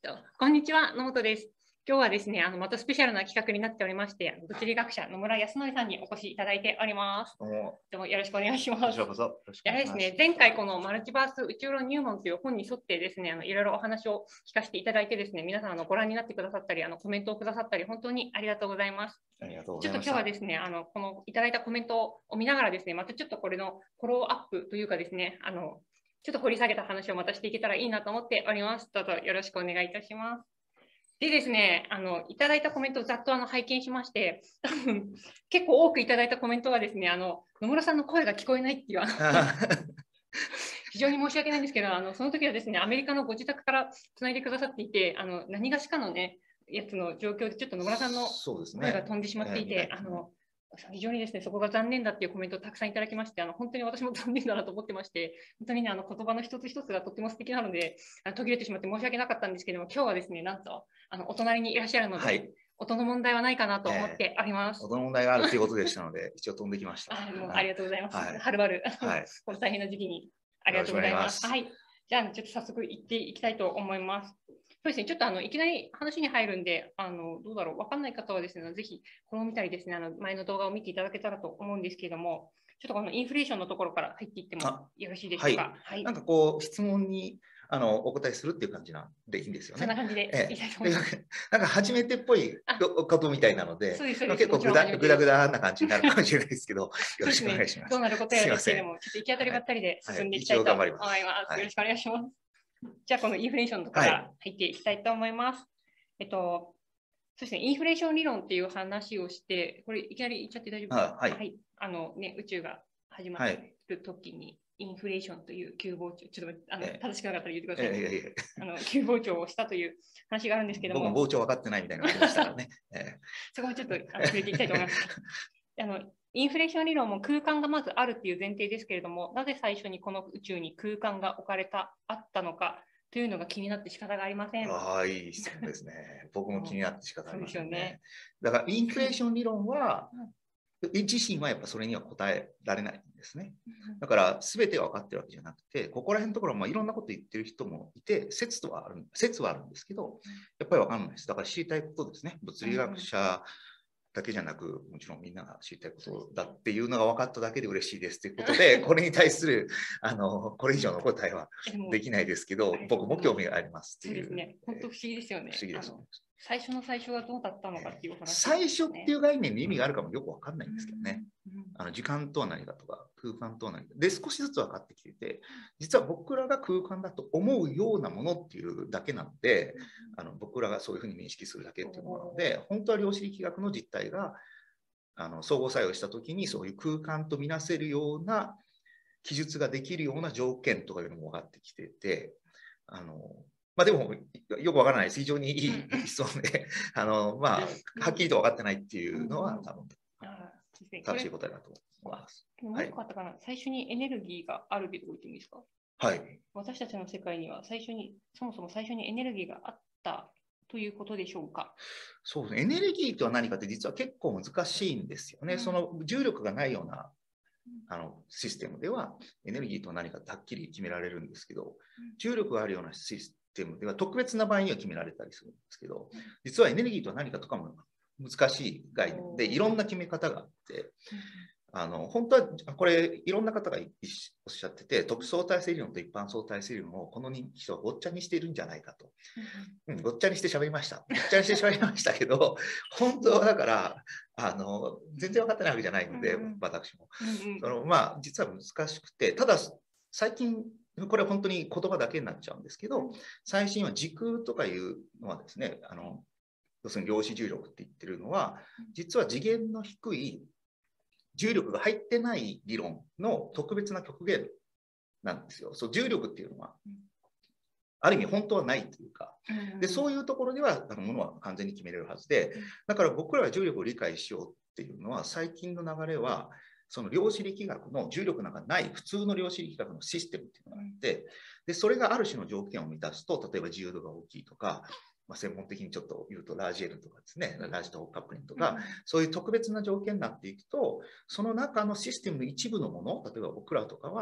こんにちは、野本です。今日はですね、またスペシャルな企画になっておりまして、物理学者野村康則さんにお越しいただいております。どうもよろしくお願いします。 こちらこそよろしくお願いします。 ですね、前回このマルチバース宇宙論入門という本に沿ってですね、いろいろお話を聞かせていただいてですね、皆さんご覧になってくださったり、コメントをくださったり、本当にありがとうございます。 ありがとうございます。 ちょっと今日はですね、このいただいたコメントを見ながらですね、またちょっとこれのフォローアップというかですね、ちょっと掘り下げた話をまたしていけたらいいなと思っております。どうぞよろしくお願いいたします。でですね、いただいたコメントをざっと拝見しまして、結構多くいただいたコメントがですね、野村さんの声が聞こえないっていう非常に申し訳ないんですけど、その時はですね、アメリカのご自宅からつないでくださっていて、何がしかのね、やつの状況でちょっと野村さんの声が飛んでしまっていて、非常にですね、そこが残念だっていうコメントをたくさんいただきまして、本当に私も残念だなと思ってまして、本当にね、言葉の一つ一つがとっても素敵なので、途切れてしまって申し訳なかったんですけども、今日はですね、なんと、お隣にいらっしゃるので、はい、音の問題はないかなと思っております。 音の問題があるということでしたので、一応飛んできました。 ありがとうございます。はるばる、この大変な時期にありがとうございます。はい。じゃあ、ちょっと早速行っていきたいと思います。そうですね、ちょっといきなり話に入るんで、どうだろう、分かんない方はですね、ぜひこれを見たりですね、前の動画を見ていただけたらと思うんですけれども、ちょっとこのインフレーションのところから入っていってもよろしいでしょうか。 はい。なんかこう、質問にお答えするっていう感じなんでいいんですよね。 そんな感じでいいと思います。 なんか初めてっぽいことみたいなので、結構グダグダな感じになるかもしれないですけど、よろしくお願いします。 どうなることやらですけれども、ちょっと行き当たりばったりで進んでいきたいと思います。よろしくお願いします。じゃあ、このインフレーションのところから入っていきたいと思います。そうですね、インフレーション理論っていう話をして、これいきなり言っちゃって大丈夫ですか？はい。宇宙が始まるときに、インフレーションという急膨張、ちょっと正しくなかったら言ってください。急膨張をしたという話があるんですけども。 僕も膨張分かってないみたいなのがありましたからね。 そこもちょっと触れていきたいと思います。インフレーション理論も空間がまずあるっていう前提ですけれども、なぜ最初にこの宇宙に空間が置かれた、あったのかというのが気になって仕方がありません。 いい質問ですね。僕も気になって仕方ありませんね。だからインフレーション理論は、自身はやっぱそれには答えられないんですね。だから全ては分かってるわけじゃなくて、ここら辺のところ、いろんなこと言ってる人もいて、説はあるんですけど、やっぱり分かんないです。だから知りたいことですね。物理学者だけじゃなく、もちろんみんなが知りたいことだっていうのが分かっただけで嬉しいですということで、これに対するこれ以上の答えはできないですけど、僕も興味がありますっていう。 そうですね。本当不思議ですよね。 不思議ですね。 最初の最初はどうだったのかっていう話、 最初っていう概念に意味があるかもよく分かんないんですけどね。時間とは何かとか、空間とは何か。で、少しずつ分かってきてて、実は僕らが空間だと思うようなものっていうだけなので、僕らがそういうふうに認識するだけっていうものなので、本当は量子力学の実態が相互作用したときに、そういう空間とみなせるような記述ができるような条件とかいうのも分かってきてて、でも、よくわからないです。非常にいい質問で、はっきりと分かってないっていうのは、多分、正しい答えだと思います。 もう一個あったかな、最初にエネルギーがあるけど言ってもいいですか？ はい。 私たちの世界にはそもそも最初にエネルギーがあったということでしょうか？ そうですね。エネルギーとは何かって実は結構難しいんですよね。その重力がないようなシステムではエネルギーとは何かってはっきり決められるんですけど、重力があるようなシステムでは特別な場合には決められたりするんですけど、実はエネルギーとは何かとかも難しい概念でいろんな決め方があって、本当はこれいろんな方がおっしゃってて、特殊相対性理論と一般相対性理論をこの人はごっちゃにしているんじゃないかと。ごっちゃにして喋りました。ごっちゃにして喋りましたけど、本当はだから全然分かってないわけじゃないので、私も。実は難しくて、ただ最近これは本当に言葉だけになっちゃうんですけど、最新は時空とかいうのはですね、要するに量子重力って言ってるのは、実は次元の低い重力が入ってない理論の特別な極限なんですよ。そう、重力っていうのは、ある意味本当はないというか、でそういうところではものは完全に決めれるはずで、だから僕らが重力を理解しようっていうのは、最近の流れは、その量子力学の重力なんかない普通の量子力学のシステムっていうのがあって、でそれがある種の条件を満たすと、例えば自由度が大きいとか、専門的にちょっと言うとラージ L とかですね、ラージとカップリングとか、そういう特別な条件になっていくと、その中のシステムの一部のもの、例えば僕らとかは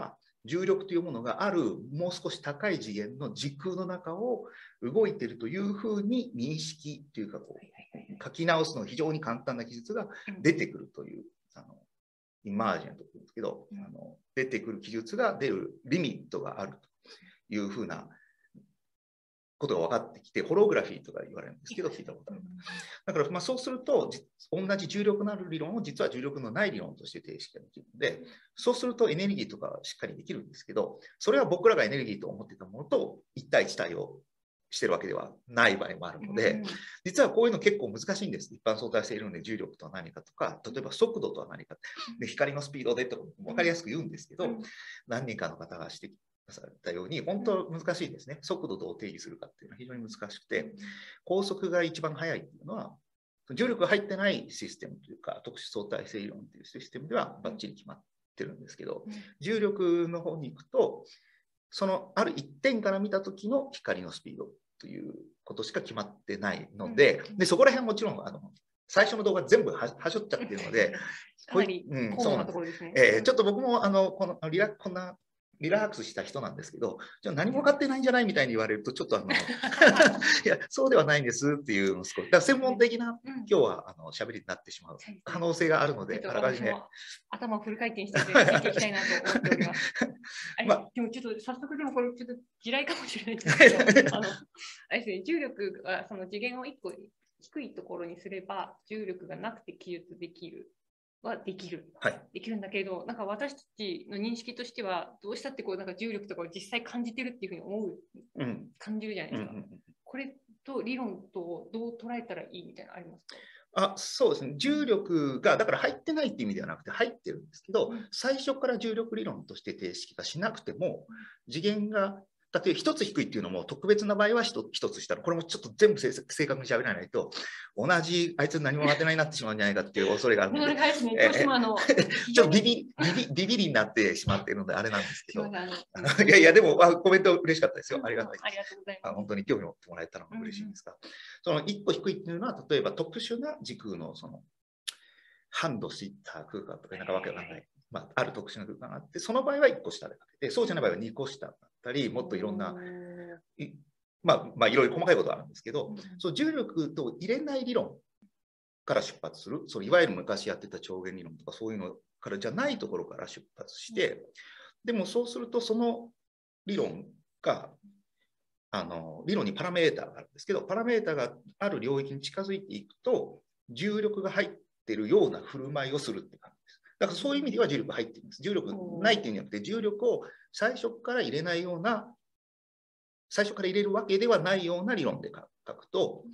重力というものがあるもう少し高い次元の時空の中を動いているというふうに認識というかこう書き直すの非常に簡単な技術が出てくるというイマージェントというんですけど、出てくる技術が出るリミットがあるというふうなことが分かってきて、ホログラフィーとか言われるんですけど、聞いたことある。だからそうすると、同じ重力のある理論を実は重力のない理論として定式ができるので、そうするとエネルギーとかしっかりできるんですけど、それは僕らがエネルギーと思っていたものと1対1対応してるわけではない場合もあるので、実はこういうの結構難しいんです。一般相対性理論で重力とは何かとか、例えば速度とは何か、で光のスピードでとか分かりやすく言うんですけど、何人かの方が指摘されたように、本当難しいですね。速度をどう定義するかっていうのは非常に難しくて、高速が一番速いっていうのは、重力が入ってないシステムというか、特殊相対性理論というシステムではバッチリ決まってるんですけど、重力の方に行くと、そのある一点から見た時の光のスピードということしか決まってないので、そこら辺はもちろん最初の動画全部はしょっちゃってるので、 かなり高度なところですね。 ちょっと僕もこんなリラックスした人なんですけど、じゃあ何も分かってないんじゃないみたいに言われると、ちょっといや、そうではないんですっていうのを少し、だから専門的な、今日は喋りになってしまう可能性があるので、あらかじめ。 頭をフル回転してついていきたいなと思っております。でもちょっと早速でもこれちょっと地雷かもしれないですけど、あれですね、重力がその次元を1個低いところにすれば、重力がなくて記述できる。はできる、できるんだけど、なんか私たちの認識としては、どうしたってこうなんか重力とかを実際感じてるっていうふうに思う、感じるじゃないですか。これと理論とどう捉えたらいいみたいなのありますか？ そうですね。重力がだから入ってないっていう意味ではなくて入ってるんですけど、最初から重力理論として定式化しなくても、次元が例えば一つ低いっていうのも特別な場合は一つ下の、これもちょっと全部正確に喋らないと、同じあいつ何も当てないになってしまうんじゃないかっていう恐れがあるので、ちょっとビビりになってしまっているのであれなんですけど、いやでもコメント嬉しかったですよ。ありがたい。 ありがとうございます。 本当に興味を持ってもらえたのが嬉しいんですが、その一個低いっていうのは、例えば特殊な時空のそのハンドした空間とかなんかわけわかんない。ある特殊な空間があって、その場合は1個下でかけて、そうじゃない場合は2個下だったり、もっといろんな、いろいろ細かいことがあるんですけど、そう重力と入れない理論から出発する、いわゆる昔やってた超弦理論とかそういうのからじゃないところから出発して、でもそうするとその理論が、理論にパラメーターがあるんですけど、パラメーターがある領域に近づいていくと、重力が入っているような振る舞いをするって感じです。だからそういう意味では重力入っているんです。重力ないっていうんじゃなくて、重力を最初から入れないような、最初から入れるわけではないような理論で書くと、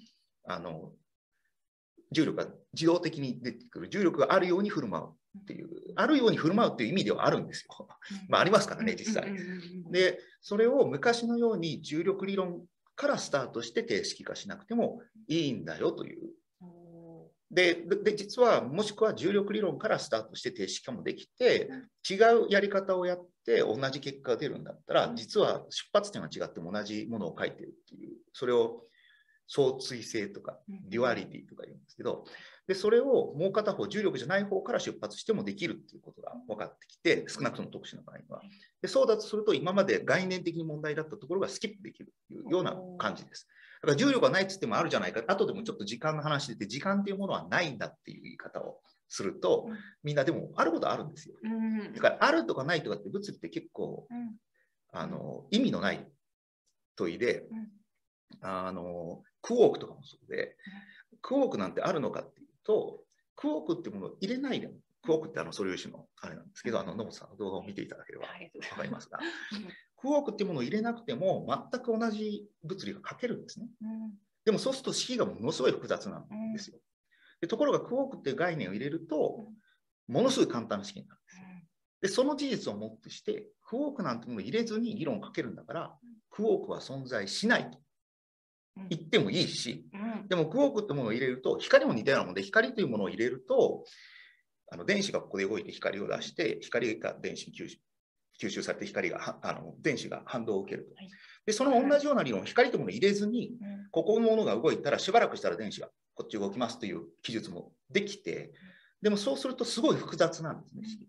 重力が自動的に出てくる、重力があるように振る舞うっていう、あるように振る舞うっていう意味ではあるんですよ。ありますからね、実際。で、それを昔のように重力理論からスタートして定式化しなくてもいいんだよという。で実はもしくは重力理論からスタートして定式化もできて、違うやり方をやって同じ結果が出るんだったら、実は出発点が違っても同じものを書いてるっていう、それを相対性とかデュアリティとか言うんですけど、でそれをもう片方、重力じゃない方から出発してもできるっていうことが分かってきて、少なくとも特殊な場合には。でそうだとすると、今まで概念的に問題だったところがスキップできるというような感じです。だから重力がないっつってもあるじゃないか、後でもちょっと時間の話でて、時間っていうものはないんだっていう言い方をすると、みんなでもあることはあるんですよ。だからあるとかないとかって物理って結構意味のない問いで、クォークとかもそうで、クォークなんてあるのかっていうと、クォークってものを入れないでも、クォークって素粒子のあれなんですけど、野本さんの動画を見ていただければ分かりますが、クォークっていうものを入れなくても全く同じ物理が書けるんですね。でもそうすると式がものすごい複雑なんですよ。でところがクォークっていう概念を入れると、ものすごい簡単な式になるんですよ。でその事実をもってして、クォークなんてものを入れずに理論を書けるんだから、クォークは存在しないと言ってもいいし、でもクォークってものを入れると、光も似たようなもので、光というものを入れると、電子がここで動いて光を出して、光が電子に吸収されて電子が反動を受けると。でその同じような理論、光というものを入れずに、ここのものが動いたらしばらくしたら電子がこっち動きますという記述もできて、でもそうするとすごい複雑なんですね。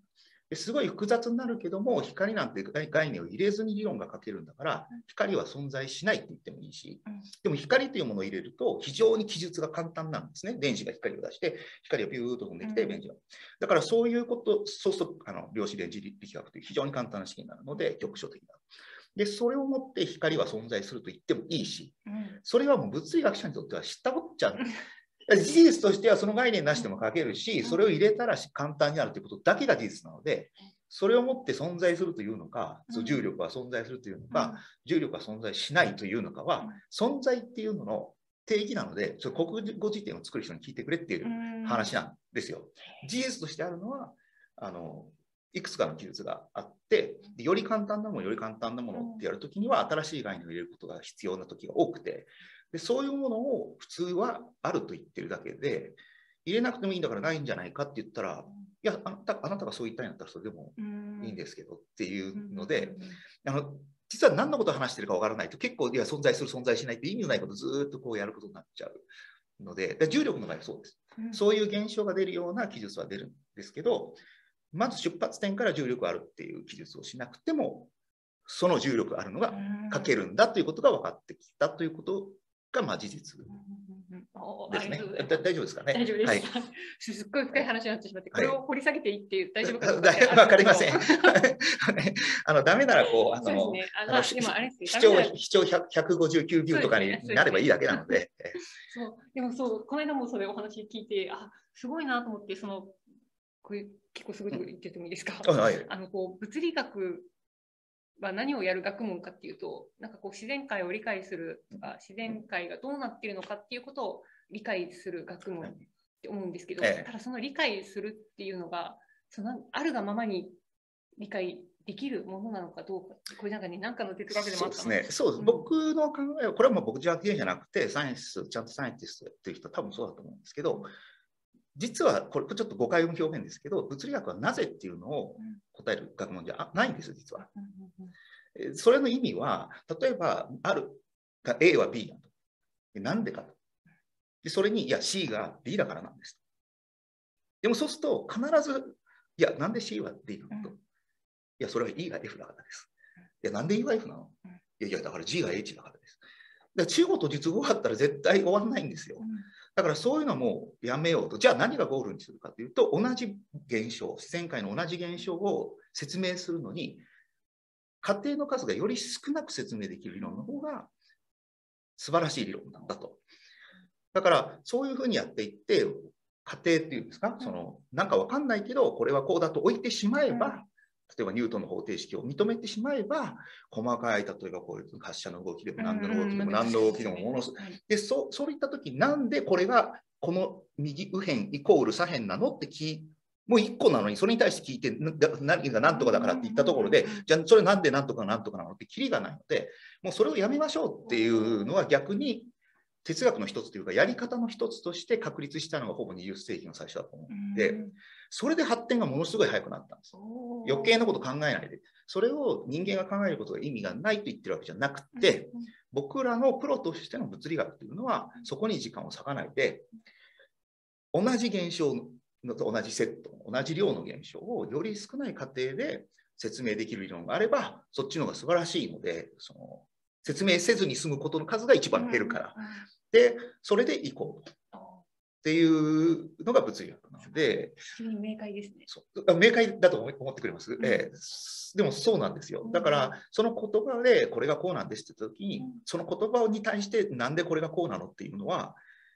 ですごい複雑になるけども、光なんて概念を入れずに理論が書けるんだから、光は存在しないって言ってもいいし、でも光というものを入れると非常に記述が簡単なんですね。電子が光を出して、光がビューッと飛んできて、電子が。だからそういうこと、そうすると量子電磁力学という非常に簡単な式になるので、局所的な。で、それをもって光は存在すると言ってもいいし、それはもう物理学者にとっては知ったこっちゃ事実としてはその概念なしでも書けるし、それを入れたら簡単になるということだけが事実なので、それをもって存在するというのか、重力は存在するというのか、重力は存在しないというのかは、存在っていうのの定義なので、それ国語辞典を作る人に聞いてくれっていう話なんですよ。事実としてあるのは、いくつかの記述があって、より簡単なもの、より簡単なものってやるときには、新しい概念を入れることが必要なときが多くて、でそういうものを普通はあると言ってるだけで、入れなくてもいいんだからないんじゃないかって言ったら、いや、あなたがそう言ったんだったらそれでもいいんですけどっていうので、実は何のことを話してるかわからないと結構、いや、存在する、存在しないって意味のないことをずっとこうやることになっちゃうので、重力の場合はそうです。そういう現象が出るような記述は出るんですけど、まず出発点から重力があるっていう記述をしなくても、その重力があるのが書けるんだということが分かってきたということが事実ですね。大丈夫ですかね。 大丈夫です。はい、すっごい深い話になってしまって、これを掘り下げていって大丈夫かどうか分かりません。ダメならこう、視聴159ビューとかになればいいだけなので。 でもそう、この間もそれお話聞いて、すごいなと思って、これ結構すごいとこ言っててもいいですか。こう物理学は何をやる学問かっていうと、なんかこう自然界を理解するとか、自然界がどうなっているのかっていうことを理解する学問って思うんですけど、ただその理解するっていうのが、あるがままに理解できるものなのかどうか、これなんかね、なんかの哲学でもあったの。 そうですね。そうです。僕の考えは、これはもう僕だけじゃなくて、ちゃんとサイエンティストやってる人は多分そうだと思うんですけど、実はこれちょっと誤解を生む表現ですけど、物理学はなぜっていうのを答える学問じゃないんですよ、実は。それの意味は、例えば、ある A は B だと。なんでかと。でそれに、いや、C が D だからなんです。でもそうすると、必ず、いや、なんで C は D なのと。いや、それは E が F だからです。いや、なんで E が F なの。いや、だから G が H だからです。だから中国と実語があったら絶対終わらないんですよ。だからそういうのもやめようと。じゃあ何がゴールにするかというと、同じ現象、自然界の同じ現象を説明するのに、仮定の数がより少なく説明できる理論の方が素晴らしい理論なんだと。だからそういうふうにやっていって、仮定っていうんですか、なんかわかんないけど、これはこうだと置いてしまえば、例えばニュートンの方程式を認めてしまえば、細かい、例えばこういう発射の動きでも何の動きでも何の動きでもものすごい。で、そういったとき、なんでこれがこの右右辺イコール左辺なのってもう1個なのに、それに対して聞いて、何が何とかだからって言ったところで、じゃあそれなんで何とか何とかなのってキリがないので、もうそれをやめましょうっていうのは逆に哲学の一つというか、やり方の一つとして確立したのがほぼ20世紀の最初だと思うので、それで発展がものすごい早くなったんです。余計なこと考えないで。それを人間が考えることが意味がないと言ってるわけじゃなくて、僕らのプロとしての物理学というのは、そこに時間を割かないで、同じ現象のと同じセット、同じ量の現象をより少ない過程で説明できる理論があれば、そっちの方が素晴らしいので、説明せずに済むことの数が一番減るから。で、それでいこうと。っていうのが物理学なので、 明快ですね。 明快だと思ってくれます、でもそうなんですよ。だから、その言葉でこれがこうなんですって言ったときに、その言葉に対してなんでこれがこうなのっていうのは、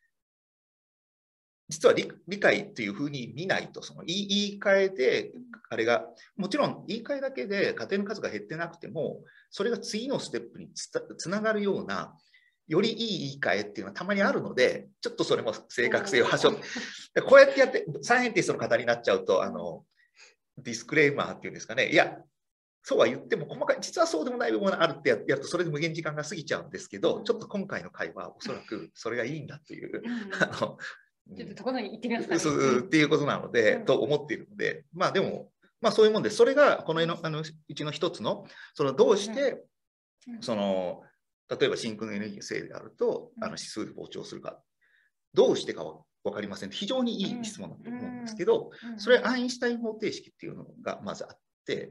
実は理解っていうふうに見ないと、言い換えで、あれが、もちろん言い換えだけで家庭の数が減ってなくても、それが次のステップにつながるような、よりいい言い換えっていうのはたまにあるので、ちょっとそれも正確性をはしょって、こうやってやって、サイエンティストの方になっちゃうと、ディスクレーマーっていうんですかね、いや、そうは言っても細かい、実はそうでもない部分があるってやると、それで無限時間が過ぎちゃうんですけど、ちょっと今回の会話はおそらくそれがいいんだっていう、 ちょっとところに行ってみますかね。っていうことなので、と思っているので、まあでも、まあそういうもんで、それがこのうちの一つの、どうして、例えば真空のエネルギーのせいであると、指数で膨張するか。どうしてかは分かりません。非常にいい質問だと思うんですけど、それアインシュタイン方程式っていうのがまずあって、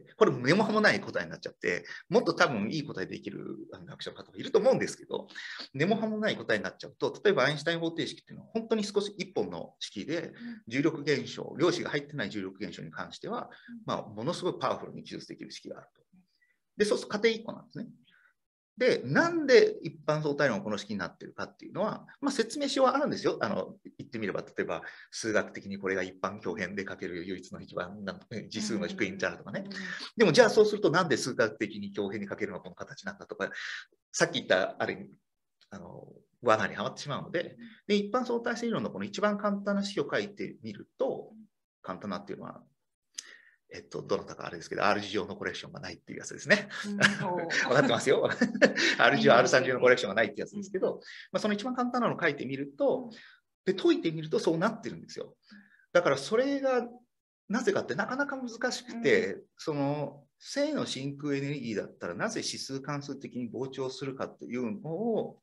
これ根も葉もない答えになっちゃって、もっと多分いい答えできる学者の方がいると思うんですけど、根も葉もない答えになっちゃうと、例えばアインシュタイン方程式っていうのは本当に少し一本の式で、重力現象、量子が入ってない重力現象に関しては、ものすごいパワフルに記述できる式があると。で、そうすると仮定1個なんですね。で、なんで一般相対論がこの式になっているかっていうのは、説明書はあるんですよ。言ってみれば、例えば、数学的にこれが一般強変でかける唯一の一番次数の低いんちゃうとかね。でも、じゃあそうすると、なんで数学的に強変にかけるのがこの形なんだとか、さっき言った、ある意味、罠にはまってしまうので、で、一般相対性理論のこの一番簡単な式を書いてみると、簡単なっていうのは、どなたかあれですけど、R 字上のコレクションがないっていうやつですね。分かってますよ。R 字上、R3 重のコレクションがないってやつですけど、その一番簡単なのを書いてみると、で、解いてみるとそうなってるんですよ。だからそれがなぜかってなかなか難しくて、その正の真空エネルギーだったらなぜ指数関数的に膨張するかっていうのを、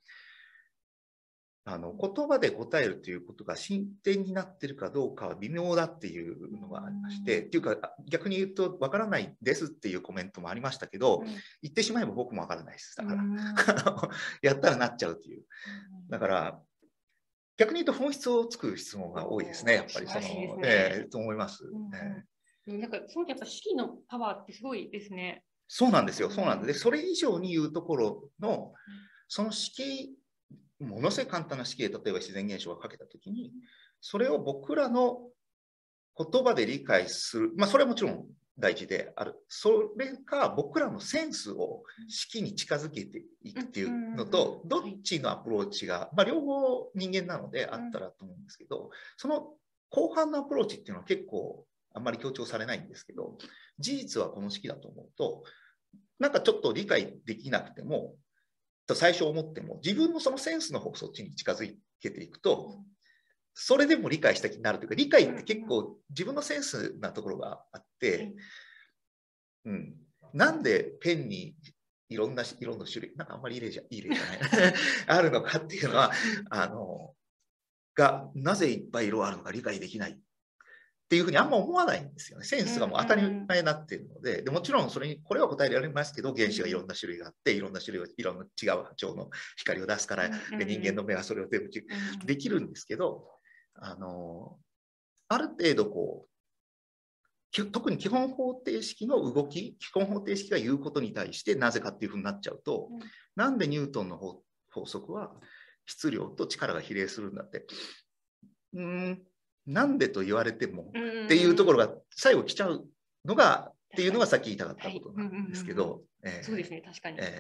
言葉で答えるということが進展になっているかどうかは微妙だっていうのがありまして、っていうか逆に言うとわからないですっていうコメントもありましたけど、言ってしまえば僕もわからないです。だからやったらなっちゃうっていう。だから逆に言うと本質をつく質問が多いですね、やっぱりと思います。 なんかそのやっぱ式のパワーってすごいですね。 そうなんですよ、そうなんです。で、それ以上に言うところのその式ものすごい簡単な式で例えば自然現象が書けたときに、それを僕らの言葉で理解する、それはもちろん大事である。それか僕らのセンスを式に近づけていくっていうのと、どっちのアプローチが、両方人間なのであったらと思うんですけど、その後半のアプローチっていうのは結構あんまり強調されないんですけど、事実はこの式だと思うと、なんかちょっと理解できなくても、と最初思っても、自分のそのセンスの方そっちに近づけていくと、それでも理解した気になるというか、理解って結構自分のセンスなところがあって、なんでペンにいろんな色の種類、なんかあんまりいい例じゃないあるのかっていうのは、なぜいっぱい色あるのか理解できないっていうふうにあんま思わないんですよね。センスがもう当たり前になっているので、もちろんそれにこれは答えられますけど、原子がいろんな種類があって、いろんな種類いろんな違う波長の光を出すから、人間の目はそれを全部できるんですけど、ある程度こう、特に基本方程式の動き、基本方程式が言うことに対してなぜかっていうふうになっちゃうと、なんでニュートンの法則は質量と力が比例するんだって。なんでと言われてもっていうところが最後来ちゃうのがっていうのがさっき言いたかったことなんですけど、 そうですね、確かに。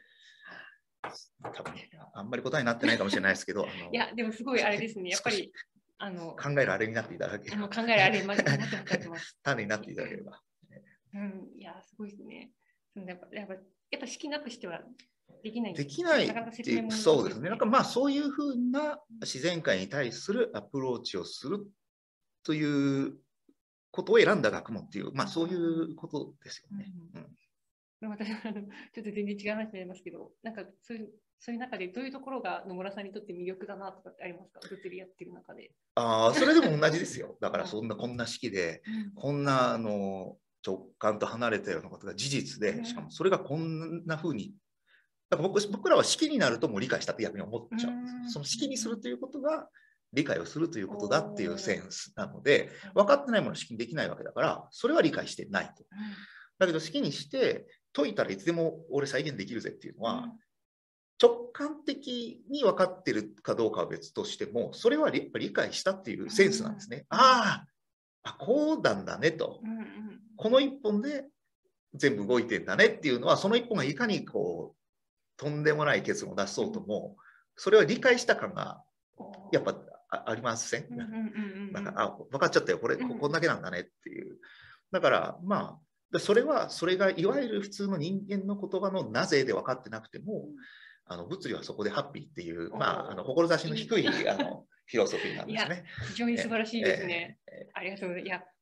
多分あんまり答えになってないかもしれないですけど、 いや、でもすごいあれですね、やっぱり考えるあれになっていただければ、 考えるあれになっていただけます。 種になっていただければ。 いや、すごいですね。やっぱ式なくしてはできない。 できないっていう、そうですね。なんかそういうふうな自然界に対するアプローチをするということを選んだ学問っていう、そういうことですよね。 私ちょっと全然違う話になりますけど、なんかそういう中でどういうところが野村さんにとって魅力だなとかってありますか？物理やってる中で。 それでも同じですよ。だからこんな式で、こんな直感と離れたようなことが事実で、しかもそれがこんな風に、だから僕らは式になるともう理解したって逆に思っちゃうんですよ。その式にするということが理解をするということだっていうセンスなので、分かってないものを式にできないわけだから、それは理解してないと。だけど式にして解いたらいつでも俺再現できるぜっていうのは、直感的に分かってるかどうかは別としても、それは理解したっていうセンスなんですね。こうなんだねと。この一本で全部動いてんだねっていうのは、その一本がいかにこうとんでもない結論を出そうとも、それは理解した感がやっぱありません？なんか分かっちゃったよ、こんだけなんだねっていう。だからそれがいわゆる普通の人間の言葉のなぜで分かってなくても、物理はそこでハッピーっていう、志の低いフィロソフィーなんですね。 非常に素晴らしいですね。ありがとうございます。いや、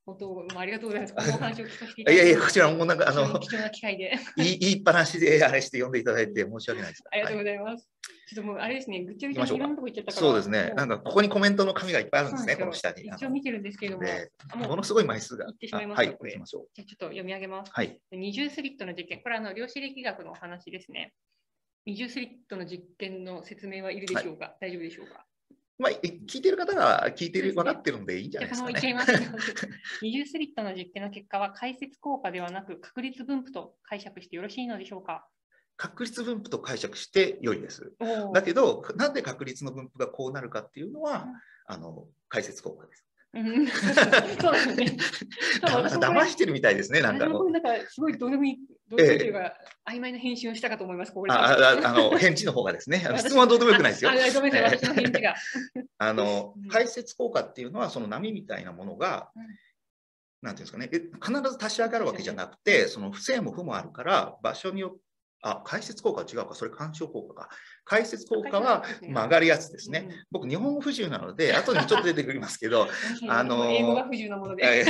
本当、ありがとうございます。このお話を聞かせていただいて。 いやいや、こちらもなんか貴重な機会で。 言いっぱなしであれして読んでいただいて申し訳ないです。 ありがとうございます。ちょっともうあれですね、ぐっちゃぐちゃにいろんなとこ行っちゃったから。 そうですね。なんかここにコメントの紙がいっぱいあるんですね、この下に。 一応見てるんですけれども、 ものすごい枚数が。 いってしまいます。 はい、行きましょう。 じゃあちょっと読み上げます。 はい。 二重スリットの実験、これは量子力学のお話ですね。二重スリットの実験の説明はいるでしょうか、大丈夫でしょうか。 まあ、聞いてる方が聞いてる、分かってるんでいいんじゃないですかね。 二重スリットの実験の結果は解説効果ではなく確率分布と解釈してよろしいのでしょうか。 確率分布と解釈して良いです。だけど、なんで確率の分布がこうなるかっていうのは、解説効果です。 そうですね。 騙してるみたいですね、なんか。 すごいどうでもいい、どういうか、曖昧な返信をしたかと思います、 返事の方がですね。質問はどうでもよくないですよ。 ごめんなさい、私の返事が。 解説効果っていうのは、その波みたいなものが、なんていうんですかね、必ず足し上がるわけじゃなくて、その不正も負もあるから、場所によって、解説効果は違うか、それ干渉効果か。解説効果は曲がるやつですね。僕、日本語不自由なので、後にちょっと出てくりますけど、 英語が不自由なもので。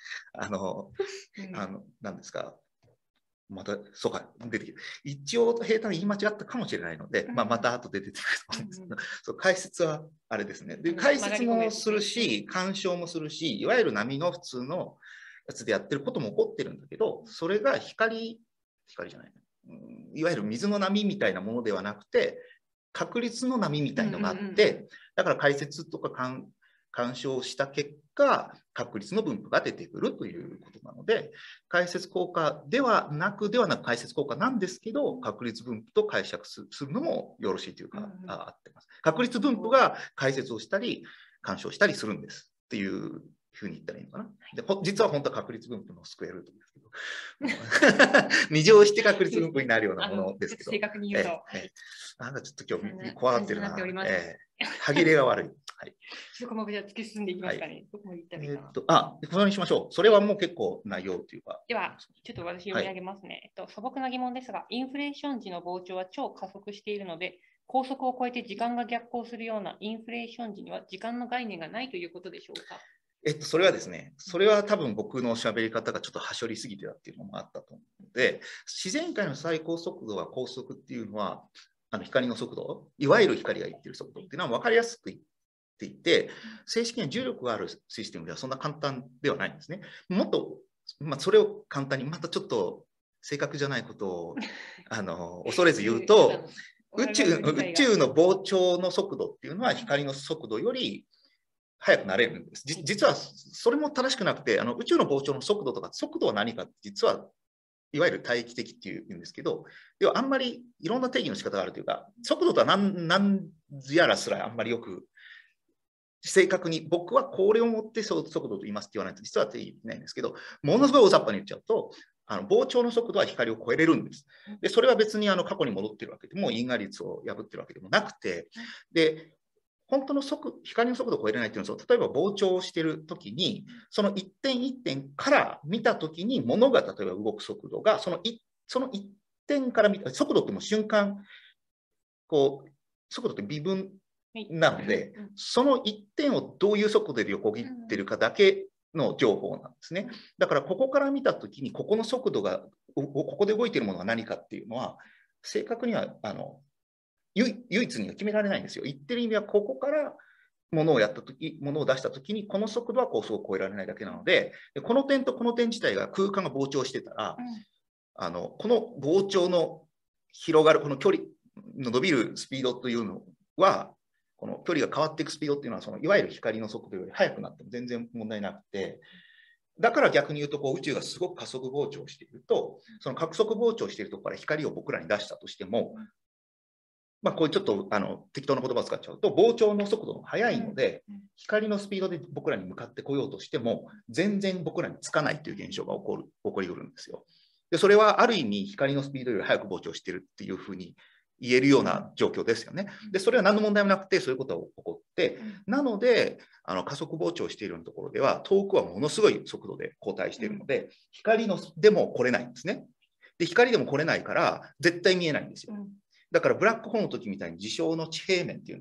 なんですか、また、そうか、出てきて、一応、平坦言い間違ったかもしれないので、また後で出てくると思うんですけど、そう解説はあれですね。で、解説もするし、干渉もするし、いわゆる波の普通のやつでやってることも起こってるんだけど、それが光じゃない。いわゆる水の波みたいなものではなくて、確率の波みたいのがあって、だから解説とか干渉した結果、確率の分布が出てくるということなので、解説効果ではなく解説効果なんですけど、確率分布と解釈するのもよろしいというか、合ってます。確率分布が解説をしたり、干渉したりするんですっていうふうに言ったらいいのかな。で実は本当は確率分布のスクエアルートですけど、2乗して確率分布になるようなものですけど、 正確に言うと、 なんかちょっと今日怖がってるな。歯切れが悪い。はい。 ちょっと僕じゃ突き進んでいきますかね。どこまで行ったらいいかな。このようにしましょう。それはもう結構内容というか。 では、ちょっと私読み上げますね。素朴な疑問ですが、インフレーション時の膨張は超加速しているので、高速を超えて時間が逆行するようなインフレーション時には時間の概念がないということでしょうか。 それはですね、それは多分僕の喋り方がちょっとはしょりすぎてたっていうのもあったと思うので、自然界の最高速度は高速っていうのは、光の速度、いわゆる光が言ってる速度っていうのは分かりやすく言っていて、正式には重力があるシステムではそんな簡単ではないんですね。もっと、それを簡単に、またちょっと正確じゃないことを恐れず言うと、宇宙の膨張の速度っていうのは光の速度より速くなれるんです。実はそれも正しくなくて、宇宙の膨張の速度とか、速度は何かって実はいわゆる大気的っていうんですけど、ではあんまりいろんな定義の仕方があるというか、速度とは何やらすらあんまりよく正確に僕はこれをもって速度と言いますって言わないと実は定義できないんですけど、ものすごい大雑把に言っちゃうと、膨張の速度は光を超えれるんです。でそれは別に過去に戻ってるわけでも因果率を破ってるわけでもなくて、で本当の光の速度を超えれないっていうのは、例えば膨張しているときに、その一点一点から見たときに、物が例えば動く速度が、その一点から見た、速度ってもう瞬間、速度って微分なので、その一点をどういう速度で横切ってるかだけの情報なんですね。だから、ここから見たときに、ここの速度が、ここで動いているものが何かっていうのは、正確には、唯一には決められないんですよ。言ってる意味は、ここから物を出したときに、この速度は高速を超えられないだけなので、この点とこの点自体が空間が膨張してたら、この膨張の広がる、この距離の伸びるスピードというのは、この距離が変わっていくスピードっていうのは、いわゆる光の速度より速くなっても全然問題なくて、だから逆に言うと宇宙がすごく加速膨張していると、その加速膨張しているところから光を僕らに出したとしても、こういうちょっと適当な言葉を使っちゃうと、膨張の速度が速いので、光のスピードで僕らに向かってこようとしても、全然僕らにつかないという現象が起こりうるんですよ。で、それはある意味、光のスピードより速く膨張しているっていうふうに言えるような状況ですよね。で、それは何の問題もなくて、そういうことが起こって、なので、加速膨張しているところでは、遠くはものすごい速度で後退しているので、光でも来れないんですね。で、光でも来れないから、絶対見えないんですよ。だからブラックホールの時みたいに事象の地平面っていうのは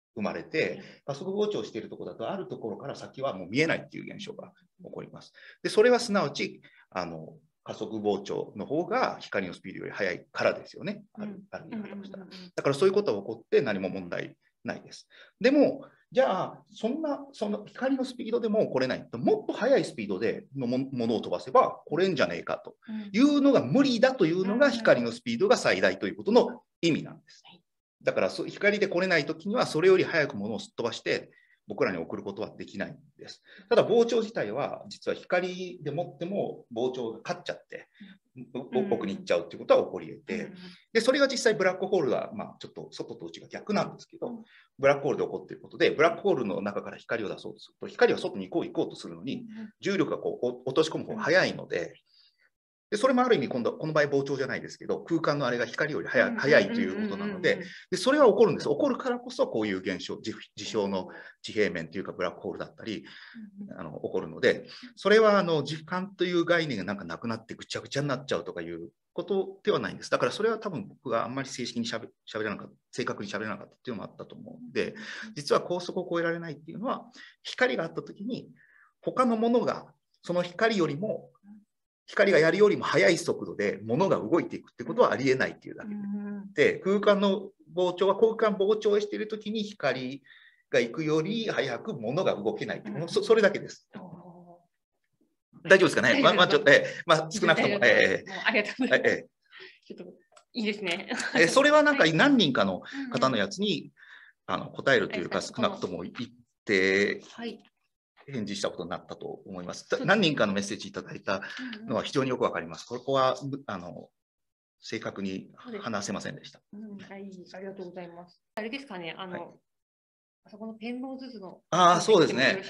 生まれて、加速膨張しているところだと、あるところから先はもう見えないっていう現象が起こります。で、それはすなわち、加速膨張の方が光のスピードより速いからですよね。ある言い方をしたら。だからそういうことが起こって何も問題ないです。でも、じゃあ、その光のスピードでも来れないと、もっと速いスピードでのものを飛ばせば来れんじゃねえかというのが無理だというのが光のスピードが最大ということの意味なんです。だから光で来れないときにはそれより速くものをすっ飛ばして僕らに送ることはできないんです。ただ膨張自体は実は光でもっても膨張が勝っちゃって奥に行っちゃうっていうことは起こり得て、でそれが実際ブラックホールは、ちょっと外と内が逆なんですけど、ブラックホールで起こっていることで、ブラックホールの中から光を出そうとすると、光は外に行こうとするのに重力がこう落とし込む方が速いので、でそれもある意味今度この場合膨張じゃないですけど、空間のあれが光より速いということなので、それは起こるんです。起こるからこそこういう現象、事象の地平面というかブラックホールだったり起こるので、それは時間という概念がなんかなくなってぐちゃぐちゃになっちゃうとかいうことではないんです。だからそれは多分僕があんまり正式に喋らなかった、正確に喋らなかったっていうのもあったと思うんで、実は高速を超えられないっていうのは、光があった時に他のものがその光よりも光がやるよりも速い速度で物が動いていくってことはありえないっていうだけで、空間の膨張は空間膨張しているときに光が行くより速く物が動けないっていう、それだけです。大丈夫ですかね。ちょっと、少なくとも。 ありがとうございます。ちょっといいですね。 それはなんか何人かの方のやつに答えるというか、少なくとも言って返事したことになったと思います。何人かのメッセージいただいたのは非常によくわかります。ここは正確に話せませんでした。 はい、ありがとうございます。あれですかね、あそこのペンローズ図の。 そうですね。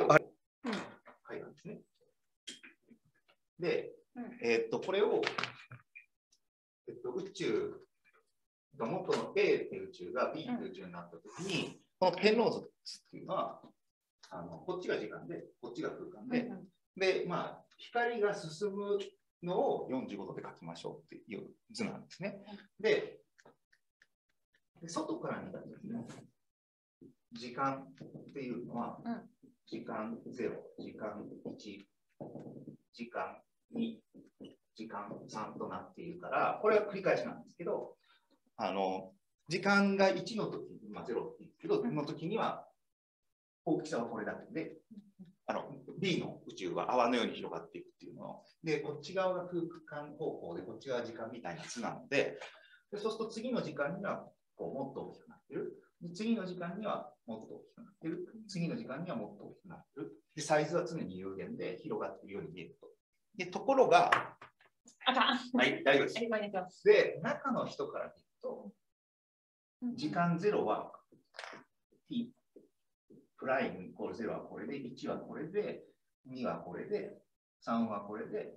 で、これを、宇宙が元の A っていう宇宙が B っていう宇宙になったときに、このペンローズっていうのは、こっちが時間で、こっちが空間で、で、光が進むのを45度で書きましょうっていう図なんですね。で、外から見たときの時間っていうのは、時間0、時間1、時間2、時間3となっているから、これは繰り返しなんですけど、時間が1の時に、0って言うんですけど、の時には、大きさはこれだけで、B の宇宙は泡のように広がっていくっていうので、こっち側が空間方向で、こっち側が時間みたいな図なので、そうすると次の時間にはもっと大きくなってる。次の時間にはもっと大きくなってる。次の時間にはもっと大きくなってる。で、サイズは常に有限で広がっているように見えると。で、ところが、はい、大丈夫です。で、中の人から見ると、時間0は t、プライムイコール0はこれで、1はこれで、2はこれで、3はこれで、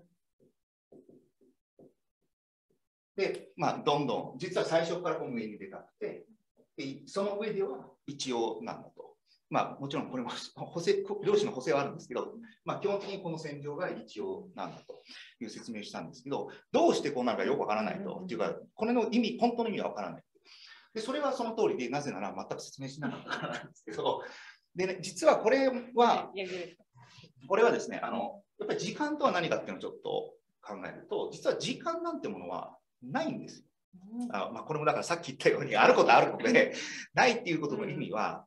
で、どんどん、実は最初からこの上にでかくて、その上では一応なんだと。もちろんこれも量子の補正はあるんですけど、基本的にこの線上が一応なんだという説明をしたんですけど、どうしてこうなるかよくわからないと。っていうか、これの意味、本当の意味はわからない。で、それはその通りで、なぜなら全く説明しなかったからなんですけど、でね、実はこれはですね、やっぱり時間とは何かっていうのをちょっと考えると、実は時間なんてものはないんですよ。これもだからさっき言ったように、あることあるので、ないっていうことの意味は、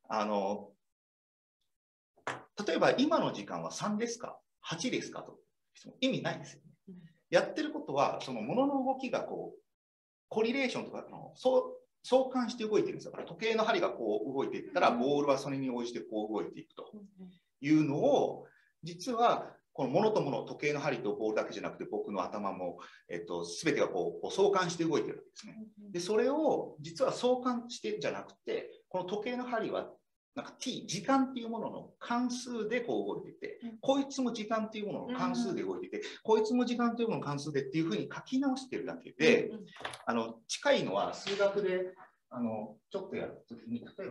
例えば今の時間は3ですか、8ですかと意味ないですよね。やってることは、そのものの動きがコリレーションとか相関して動いてるんですよ。だから時計の針がこう動いていったら、ボールはそれに応じてこう動いていくというのを、実はこのものともの、時計の針とボールだけじゃなくて、僕の頭も、全てが相関して動いてるわけですね。で、それを実は相関してじゃなくて、この時計の針はなんか t、時間っていうものの関数で動いていて、こいつも時間っていうものの関数で動いていて、こいつも時間というものの関数でっていうふうに書き直してるだけで、近いのは数学でちょっとやるときに、例えば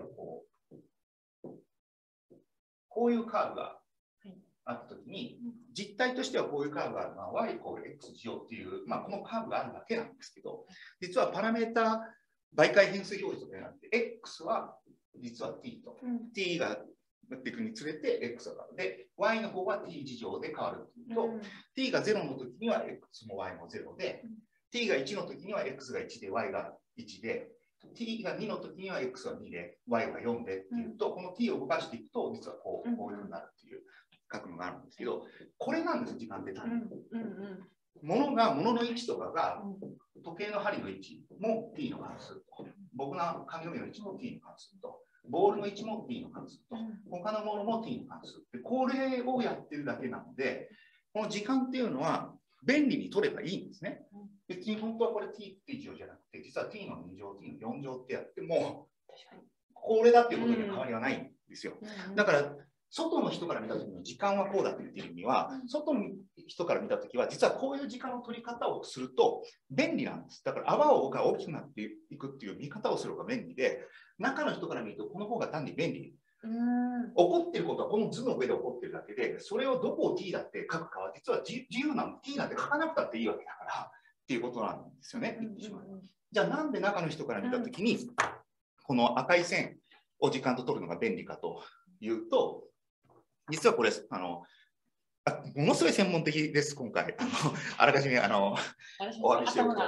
こういうカーブがあったときに、実態としてはこういうカーブがあるのは y イコール x 乗っていう、このカーブがあるだけなんですけど、実はパラメータ媒介変数表示とかになって、x は実は t と、t がなっていくにつれて x が変わる。で、y の方は t 事乗で変わるというと、t が0の時には x も y も0で、t が1の時には x が1で y が1で、t が2の時には x が2で y が4でっていうと、この t を動かしていくと、実はこういうふうになるっていう書くのがあるんですけど、これなんですよ、時間で単位。ものの位置とかが、時計の針の位置も t の関数と、僕の髪の毛の位置も t の関数と、ボールの位置も t の関数と、他のものも t の関数で、これをやってるだけなので、この時間っていうのは便利に取ればいいんですね。別に本当はこれ t って以上じゃなくて、実は t の2乗、t の4乗ってやっても、これだっていうことには変わりはないんですよ。だから、外の人から見たときの時間はこうだって言ってる意味は、外の人から見たときは、実はこういう時間の取り方をすると便利なんです。だから泡が大きくなっていくっていう見方をする方が便利で、中の人から見るとこの方が単に便利。起こっていることはこの図の上で起こっているだけで、それをどこを t だって書くかは実は自由なの。t なんて書かなくたっていいわけだからっていうことなんですよね。じゃあなんで中の人から見たときに、この赤い線を時間と取るのが便利かというと、実はこれ、ものすごい専門的です、今回。あらかじめお詫びしておくと。